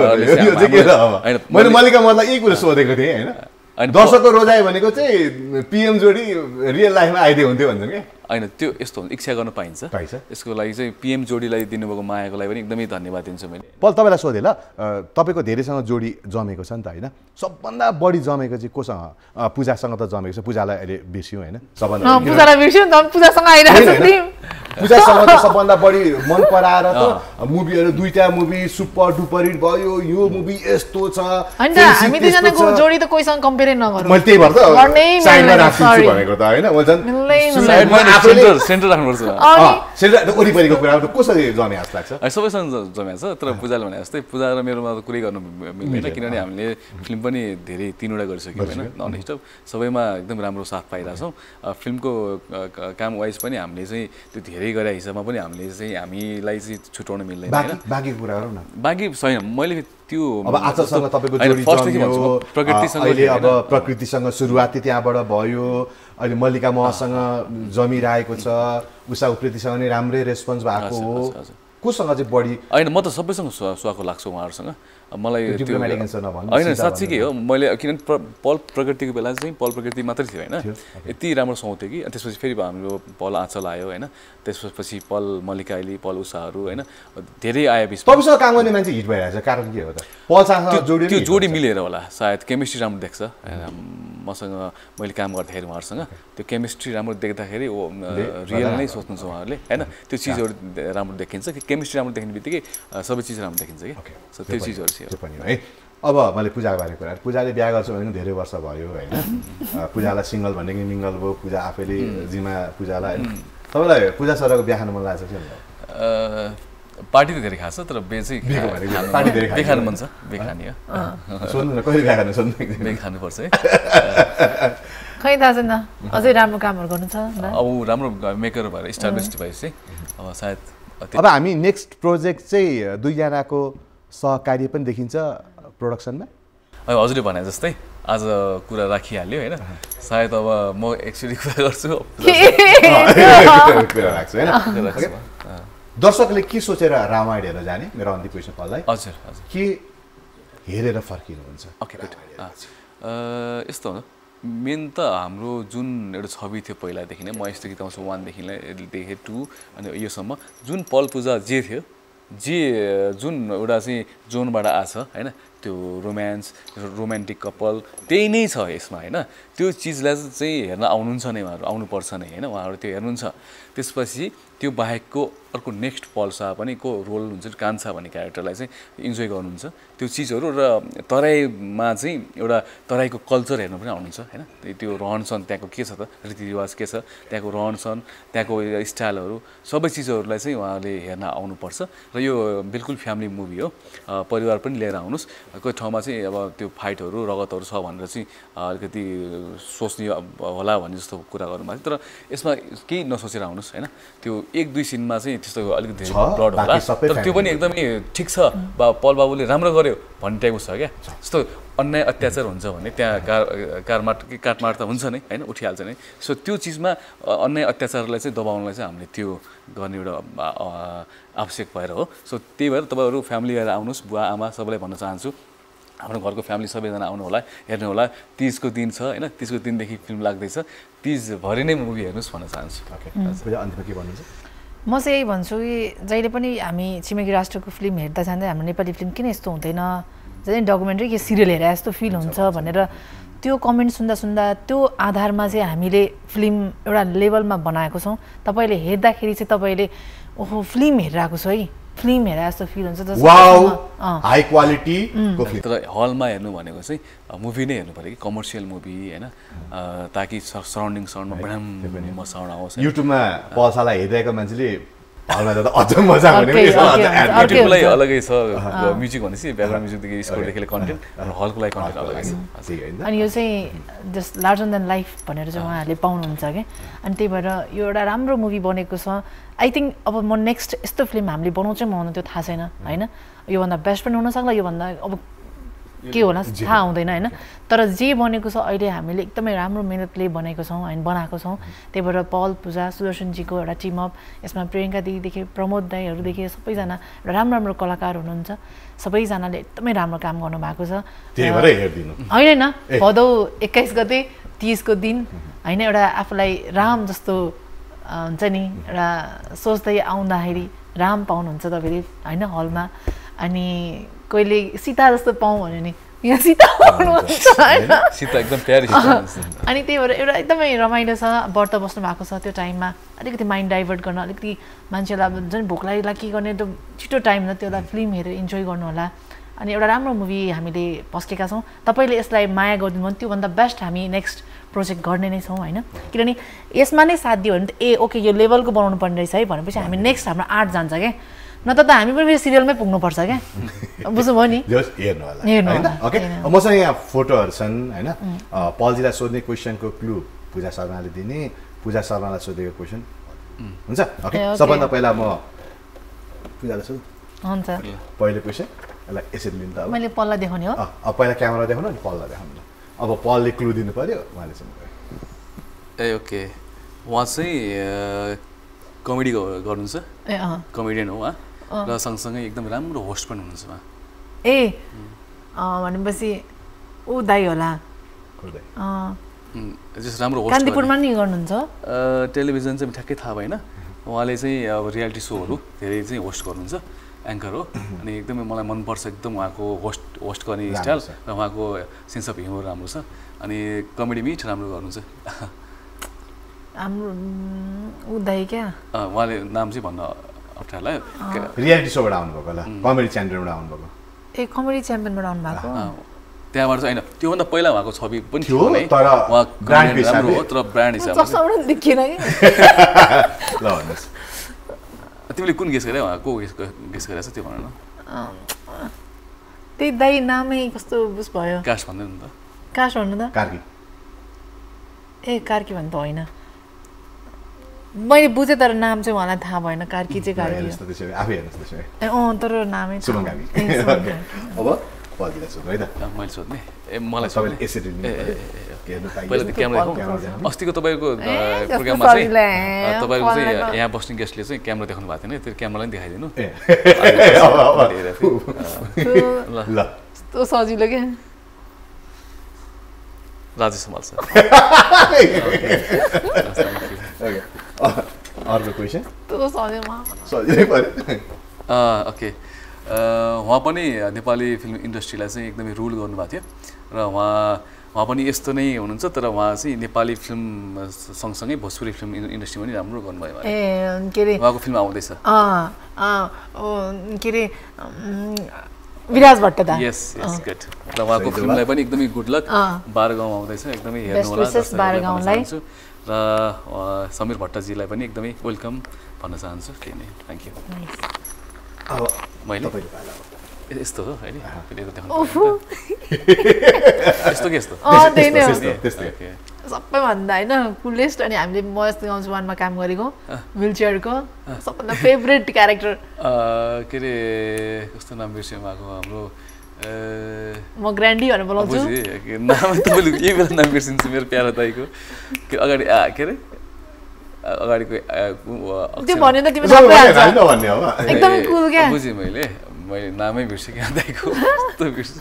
मैले मल्लिका मलाई यही कुरा सोधेको थिएँ होइन दर्शकको रोजाइ भनेको चाहिँ पिएम जोडी रियल लाइफमा आइदियो हुन्थ्यो भन्छन् क्या होइन त्यो यस्तो हुन्छ इच्छा गर्न पाइन्छ पाइन्छ यसको लागि चाहिँ पिएम जोडीलाई दिनुभएको मायाको लागि पनि एकदमै धन्यवाद दिन्छु मैले पल तपाईँलाई सोधेँ ल तपाईँको धेरैसँग जोडी जमेको छ नि त होइन सबभन्दा बढी जमेको चाहिँ कोसँग पूजासँग त जमेको छ पूजालाई अहिले बिर्स्यौँ होइन सबभन्दा पूजालाई बिर्स्यौँ त पूजासँग आइरहेको छ पूजासँग त सबभन्दा बढी मन पराएर त मुभीहरू दुईटा मुभी सुपर डुपर हिट भयो यो मुभी यस्तो छ हैन हामी दुईजनाको जोडी त कोहीसँग कम्पेयर नगरौँ मैले त्यही भएर त साइडमा राखिदिन्छु भनेको त होइन म झन् सेन्टर सेन्टर राख्नुपर्छ सेन्टर वरिपरिको कुराहरू कसरी जमे जस्तो लाग्छ सबैसँग जमेको छ तर पूजाले भने जस्तै पूजा र मेरोमा त कुरै गर्नु मिल्दैन किनभने हामीले फिल्म पनि धेरै तिनवटा गरिसक्यौँ होइन नन स्टप सबैमा एकदम राम्रो साथ पाइरहेछौँ फिल्मको काम वाइज पनि हामीले चाहिँ त्यो धेरै गरे हिसाबमा पनि हामीले चाहिँ हामीलाई चाहिँ छुट्याउन मिल्दैन होइन बाँकी कुराहरू न बाँकी छैन मैले त्यो अब आजसँग तपाईँको जोडी जम्यो प्रकृतिसँग अहिले अब प्रकृतिसँग सुरुवाती त्यहाँबाट भयो अहिले मल्लिका महसँग जमिरहेको छ उषा उप्रेतीसँग नि राम्रै रेस्पोन्स भएको हो कोसँग चाहिँ बढी होइन म त सबैसँग सुहाएको लाग्छ उहाँहरूसँग मलाई त्यो होइन साँच्चीकै हो मैले किनभने पल प्रकृतिको बेला चाहिँ पल प्रकृति मात्रै थियो होइन यति राम्रो सुहाउँथ्यो कि त्यसपछि फेरि हाम्रो पल आँचल आयो होइन त्यसपछि पल मल्लिका आइली पल उषाहरू होइन धेरै आयो बिच तपाईँसँग काम गर्ने मान्छे हिट भइरहेको छ कारण के हो त पलसँग जोडी त्यो जोडी मिलेर होला सायद केमिस्ट्री राम्रो देख्छ मसँग मैले काम गर्दाखेरि उहाँहरूसँग त्यो केमिस्ट्री राम्रो देख्दाखेरि ओ रियल नै सोच्नुहुन्छ उहाँहरूले होइन त्यो चिजहरू राम्रो देखिन्छ कि केमिस्ट्री राम्रो देख्ने बित्तिकै सबै चिज राम्रो देखिन्छ कि त्यो चिजहरू पनि है अब मैले पूजाको बारेको कुरा पूजाले बिहा गर्छु भनेको धेरै वर्ष भयो होइन पूजालाई सिङ्गल भनेको मिङ्गल भयो पूजा आफैले जिम्मा पूजालाई होइन तपाईँलाई पूजा सरको बिहा खानु मन लागेको छ के पार्टी त धेरै खान्छ तर बे चाहिँ पार्टी धेरै बे खानु मन छ बे खाने हो सोध्नु न कहिले बिहा खानु सोध्नु बे खानुपर्छ है खै थाहा छैन अझै राम्रो कामहरू गर्नु छ अब राम्रो मेकर भएर इस्टाब्लिस्ड भएपछि अब सायद अब हामी नेक्स्ट प्रोजेक्ट चाहिँ दुईजनाको सहकार्य पनि देखिन्छ प्रोडक्सनमा अब हजुरले भने जस्तै आज कुरा राखिहाल्यो होइन सायद अब म एक्चुअली कुरा गर्छु दर्शकले के सोचेर रामायण हेरेर जाने मेरो अन्तिम क्वेसन पल्लाई हजुर हजुर के हेरेर फर्किनुहुन्छ ओके गुड यस्तो हो मेन त हाम्रो जुन एउटा छवि थियो पहिलादेखि नै म यस्तो गीत आउँछु वानदेखि देखेँ टू अनि योसम्म जुन पल पूजा जे थियो जे जुन एउटा चाहिँ जोनबाट आछ होइन त्यो रोमान्स रोमान्टिक कपल त्यही नै छ यसमा होइन त्यो चिजलाई चाहिँ हेर्न आउनुहुन्छ नै उहाँहरू आउनुपर्छ नै होइन उहाँहरू त्यो हेर्नुहुन्छ त्यसपछि त्यो बाहेकको अर्को नेक्स्ट पल्सा पनि को रोल हुन्छ कान्छा भन्ने क्यारेक्टरलाई चाहिँ इन्जोय गर्नुहुन्छ त्यो चिजहरू र तराईमा चाहिँ एउटा तराईको कल्चर हेर्नु पनि आउनुहुन्छ होइन त्यो रहनसहन त्यहाँको के छ त रीतिरिवाज के छ त्यहाँको रहनसहन त्यहाँको स्टाइलहरू सबै चिजहरूलाई चाहिँ उहाँले हेर्न आउनुपर्छ र यो बिल्कुल फ्यामिली मुभी हो परिवार पनि लिएर आउनुहोस् कोही ठाउँमा चाहिँ अब त्यो फाइटहरू रगतहरू छ भनेर चाहिँ अलिकति सोच्ने होला भन्ने जस्तो कुरा गर्नुभएको थियो तर यसमा केही नसोचेर आउनुहोस् होइन त्यो एक दुई सिनमा चाहिँ त्यस्तो अलिकति धेरै ब्लड होला तर त्यो पनि एकदमै ठिक छ बा पल बाबुले राम्रो गर्यो भन्ने टाइपको छ क्या जस्तो अन्याय अत्याचार हुन्छ भने त्यहाँ कार कारमाट कि काटमाट त हुन्छ नै होइन उठिहाल्छ नै सो त्यो चिजमा अन्याय अत्याचारलाई चाहिँ दबाउनलाई चाहिँ हामीले त्यो गर्ने एउटा आवश्यक भएर हो सो त्यही भएर तपाईँहरू फ्यामिली लिएर आउनुहोस् बुवा आमा सबैलाई भन्न चाहन्छु हाम्रो घरको फ्यामिली सबैजना आउनु होला हेर्नु होला तिजको दिन छ होइन तिजको दिनदेखि फिल्म लाग्दैछ तिजभरि नै मुभी हेर्नुहोस् भन्न चाहन्छु अन्तिममा के भन्नुहुन्छ म चाहिँ यही भन्छु कि जहिले पनि हामी छिमेकी राष्ट्रको फिल्म हेर्दा जाँदै हाम्रो नेपाली फिल्म किन यस्तो हुँदैन जहिले डकुमेन्ट्री कि सिरियल हेरे जस्तो फिल हुन्छ भनेर त्यो कमेन्ट सुन्दा सुन्दा त्यो आधारमा चाहिँ हामीले फिल्म एउटा लेभलमा बनाएको छौँ तपाईँले हेर्दाखेरि चाहिँ तपाईँले ओहो फिल्म हेरेर आएको छ है फिल्म हेरे जस्तो फिल हुन्छ हाई क्वालिटी तर हलमा हेर्नु भनेको चाहिँ मुभी नै हेर्नु पऱ्यो कि कमर्सियल मुभी होइन ताकि सराउन्डिङ साउन्डमा बढाम साउन्ड आओस् युट्युबमा पल्सालाई हेरिरहेको मान्छेले हलमा जाँदा अझ मजा आउने युट्युबलाई अलगै छ म्युजिक भनेपछि ब्याकग्राउन्ड म्युजिकदेखि स्कोरदेखि कन्टेन्ट हलको लागि कन्टेन्ट अलगै छ अनि यो चाहिँ जस्ट लार्जर देन लाइफ भनेर चाहिँ उहाँहरूले पाउनुहुन्छ क्या अनि त्यही भएर यो एउटा राम्रो मुभी बनेको छ आई थिङ्क अब म नेक्स्ट यस्तो फिल्म हामीले बनाउँछौँ बनाउनु त्यो थाहा छैन होइन योभन्दा बेस्ट पनि हुनसक्ला योभन्दा अब के होला थाहा हुँदैन होइन तर जे बनेको छ अहिले हामीले एकदमै राम्रो मेहनतले बनेको छौँ होइन बनाएको छौँ त्यही भएर पल पूजा सुदर्शनजीको एउटा टिम अप यसमा प्रियङ्का दिदीदेखि प्रमोद दाईहरूदेखि सबैजना एउटा राम्रो राम्रो कलाकार हुनुहुन्छ सबैजनाले एकदमै राम्रो काम गर्नुभएको छ होइन होइन भदौ एक्काइस गते तिजको दिन होइन एउटा आफूलाई राम जस्तो हुन्छ नि एउटा सोच्दै आउँदाखेरि राम पाउनुहुन्छ तपाईँले होइन हलमा अनि कोहीले सीता जस्तो पाऊँ भन्यो नि यहाँ सीता पाउनुहुन्छ होइन अनि त्यही भएर एउटा एकदमै रमाइलो छ व्रत बस्नु भएको छ त्यो टाइममा अलिकति माइन्ड डाइभर्ट गर्न अलिकति मान्छेलाई जुन भोक लागेलाई के गर्ने त्यो छिटो टाइम न त्यसलाई फिल्म हेरेर इन्जोय गर्नु होला अनि एउटा राम्रो मुभी हामीले पस्केका छौँ तपाईँले यसलाई माया गरिदिनु भने त्योभन्दा बेस्ट हामी नेक्स्ट प्रोजेक्ट गर्ने नै छौँ होइन किनभने यसमा नै साथ दियो भने त ए ओके यो लेभलको बनाउनु पर्ने रहेछ है भनेपछि हामी नेक्स्ट हाम्रो आर्ट जान्छ क्या न त हामी पनि फेरि सिरियलमै पुग्नुपर्छ क्या बुझ्नुभयो नि मसँग यहाँ फोटोहरू छन् होइन पलजीलाई सोध्ने क्वेसनको क्लु पूजा शर्माले दिने पूजा शर्मालाई सोधेको क्वेसन हुन्छ ओके सबभन्दा पहिला म पूजालाई सोध हुन्छ पहिलो क्वेसन यसलाई यसरी लिनु त मैले पललाई देखाउने हो अब पहिला क्यामेरा देखाउनु अनि पललाई देखाउनु अब पलले क्लु दिनु पर्यो उहाँले चाहिँ ए ओके उहाँ चाहिँ कमेडी गर्नुहुन्छ ए कमेडियन हो उहाँ र सँगसँगै एकदम राम्रो होस्ट पनि हुनुहुन्छ उहाँ ए भनेपछि ऊ दाई होला जस राम्रो होस्ट कान्तिपुरमा नि गर्नुहुन्छ टेलिभिजन चाहिँ ठ्याक्कै थाहा भएन उहाँले चाहिँ अब रियालिटी सोहरू धेरै चाहिँ होस्ट गर्नुहुन्छ एङ्कर हो अनि एकदमै मलाई मनपर्छ एकदम उहाँको होस्ट होस्ट गर्ने स्टाइल र उहाँको सेन्स अफ ह्युमर राम्रो छ अनि कमेडी मिठ राम्रो गर्नुहुन्छ हाम्रो ऊ दाई क्या उहाँले नाम चाहिँ भन्न अप्ठ्यारो लाग्यो रियालिटी सोबाट आउनुभएको होला कमेडी च्याम्पियनबाट आउनुभएको ए कमेडी च्याम्पियनबाट आउनु भएको त्यहाँबाट चाहिँ होइन त्योभन्दा पहिला उहाँको छवि पनि थियो तर उहाँ राम्रो हो तर ब्रान्ड हिसाबले देखिएन कि ल भन्नुहोस् तिमीले कुन गेस गरे उहाँ को गेस गरेछ त्यो भन न त्यही दाई नामै कस्तो बुझ भयो काश भन्दैन नि त काश भन्नु त कार्की ए कार्की भन्नु त होइन मैले बुझेँ तर नाम चाहिँ उहाँलाई थाहा भएन कार्की चाहिँ कार्की आफै हेर्नुहोस् त्यसो ए अँ तर नामै अब पल्दिला सोध्नु है त मैले सोध्ने ए मलाई सबैले यसरी पहिला त क्यामेरा अस्तिको तपाईँको प्रोग्राममा चाहिँ तपाईँको चाहिँ यहाँ बस्ने गेस्टले चाहिँ क्यामेरा देखाउनु भएको थिएन त्यो क्यामेरालाई पनि देखाइदिनु ल त्यो सजिलो क्या राजेश सम्हाल्छ अर्को क्वेसन ओके उहाँ पनि नेपाली फिल्म इन्डस्ट्रीलाई चाहिँ एकदमै रुल गर्नुभएको थियो र उहाँ उहाँ पनि यस्तो नै हुनुहुन्छ तर उहाँ चाहिँ नेपाली फिल्म सँगसँगै भोजपुरी फिल्म इन्डस्ट्रीमा पनि राम्रो गर्नुभयो ए के अरे उहाँको फिल्म आउँदैछ के अरे विराज भट्ट दा यस यस गुड र उहाँको फिल्मलाई पनि एकदमै गुड लक बाह्र गाउँ आउँदैछ एकदमै हेर्नु होला बाह्र गाउँलाई र समीर भट्टजीलाई पनि एकदमै वेलकम भन्न चाहन्छु त्यही नै थ्याङ्क यू अब मैले यस्तो हो होइन यस्तो के यस्तो सबैभन्दा होइन कुलेस्ट अनि हामीले मस्त गाउँछु वानमा काम गरेको विलचेयरको सबभन्दा फेभरेट क्यारेक्टर के अरे कस्तो नाम बिर्स्यौँ आएको हाम्रो म ग्रान्डी भनेर बोलाउँछु नाम तपाईँले यही बेला नाम बिर्सिन्छु मेरो प्यारो दाइको अगाडि के अरे अगाडिको त्यो भन्यो त तिमी सबै एकदमै कुल क्या बुझेँ मैले मैले नामै बिर्सेँ दाइको कस्तो बिर्सेँ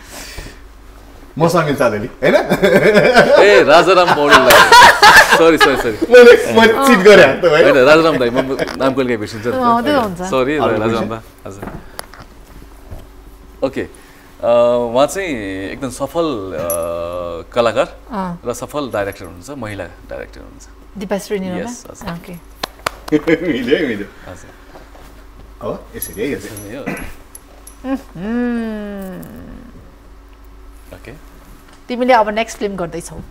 म समिल चाँदेली हैन ए राजाराम पौडेललाई सरी सरी सरी म चिट गरे त भाइ हैन राजाराम दाइ म नाम कहिले बिर्सिन्छ सरी राजाराम दा हजुर ओके उहाँ चाहिँ एकदम सफल कलाकार र सफल डाइरेक्टर हुनुहुन्छ महिला डाइरेक्टर हुनुहुन्छ दीपाश्री निरला ओके मिल्यो मिल्यो हजुर अब यसरी है यसरी ओके तिमीले अब नेक्स्ट फिल्म गर्दै छौ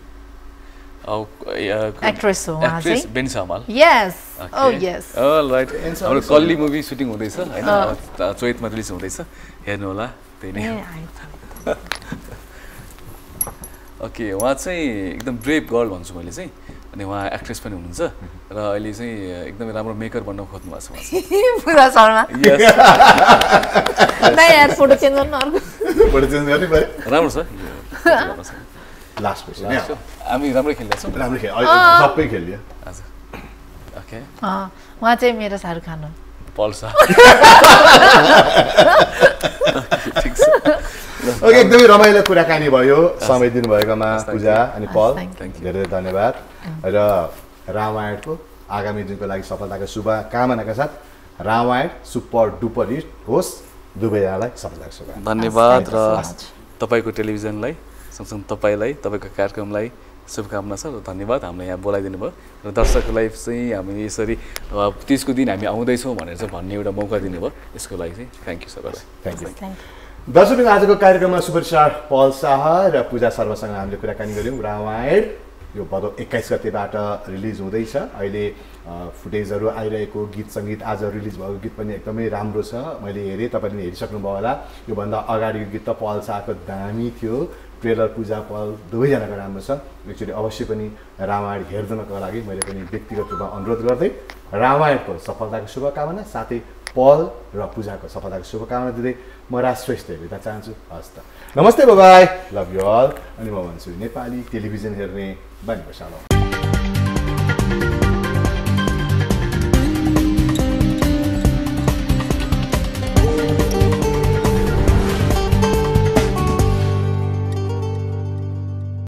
एक्ट्रेस हो उहाँ चाहिँ Beni Samal yes oh yes all right हाम्रो कल्ली मुभी सुटिङ हुँदैछ हैन चैतमा रिलिज हुँदैछ हेर्नु होला त्यही नै ओके उहाँ चाहिँ एकदम ब्रेभ गर्ल भन्छु मैले चाहिँ अनि उहाँ एक्ट्रेस पनि हुनुहुन्छ र अहिले चाहिँ एकदमै राम्रो मेकर बन्न खोज्नु भएको छ उहाँ चाहिँ पूजा शर्मा यस नै यार फोटो चेन्ज गर्नु अर्को फोटो चेन्ज गर्ने भाइ राम्रो छ लास्ट क्वेशन हामी राम्रै खेल्दैछौँ राम्रो खेल सबै खेलियो हजुर ओके उहाँ चाहिँ मेरो शाहरुख खान हो पल्सा ओके एकदमै रमाइलो कुराकानी भयो समय दिनुभएकोमा पूजा अनि पल धेरै धेरै धन्यवाद र रामायणको आगामी दिनको लागि सफलताको शुभकामनाका साथ रामायण सुपर डुपर हिट होस् दुवैजनालाई सफलताको शुभकामना धन्यवाद र तपाईँको टेलिभिजनलाई सँगसँगै तपाईँलाई तपाईँको कार्यक्रमलाई शुभकामना छ र धन्यवाद हामीलाई यहाँ बोलाइदिनु भयो र दर्शकलाई चाहिँ हामी यसरी तिजको दिन हामी आउँदैछौँ भनेर चाहिँ भन्ने एउटा मौका दिनुभयो यसको लागि चाहिँ थ्याङ्क यू सबैलाई थ्याङ्क यू दर्शक आजको कार्यक्रममा सुपरस्टार पल शाह र पूजा शर्मासँग हामीले कुराकानी गऱ्यौँ रामायण यो भदौ एक्काइस गतेबाट रिलिज हुँदैछ अहिले फुटेजहरू आइरहेको गीत सङ्गीत आज रिलिज भएको गीत पनि एकदमै राम्रो छ मैले हेरेँ तपाईँले हेरिसक्नुभयो होला योभन्दा अगाडिको गीत त पल शाहको दामी थियो ट्रेलर पूजा पल दुवैजनाको राम्रो छ एक्चुअली अवश्य पनि रामायण हेर्नको लागि मैले पनि व्यक्तिगत रूपमा अनुरोध गर्दै रामायणको सफलताको शुभकामना साथै पल र पूजाको सफलताको शुभकामना दिँदै म राज श्रेष्ठ बिदा चाहन्छु हस् त नमस्ते बाई लभ यु अल अनि म भन्छु नेपाली टेलिभिजन हेर्ने बानी बसालौ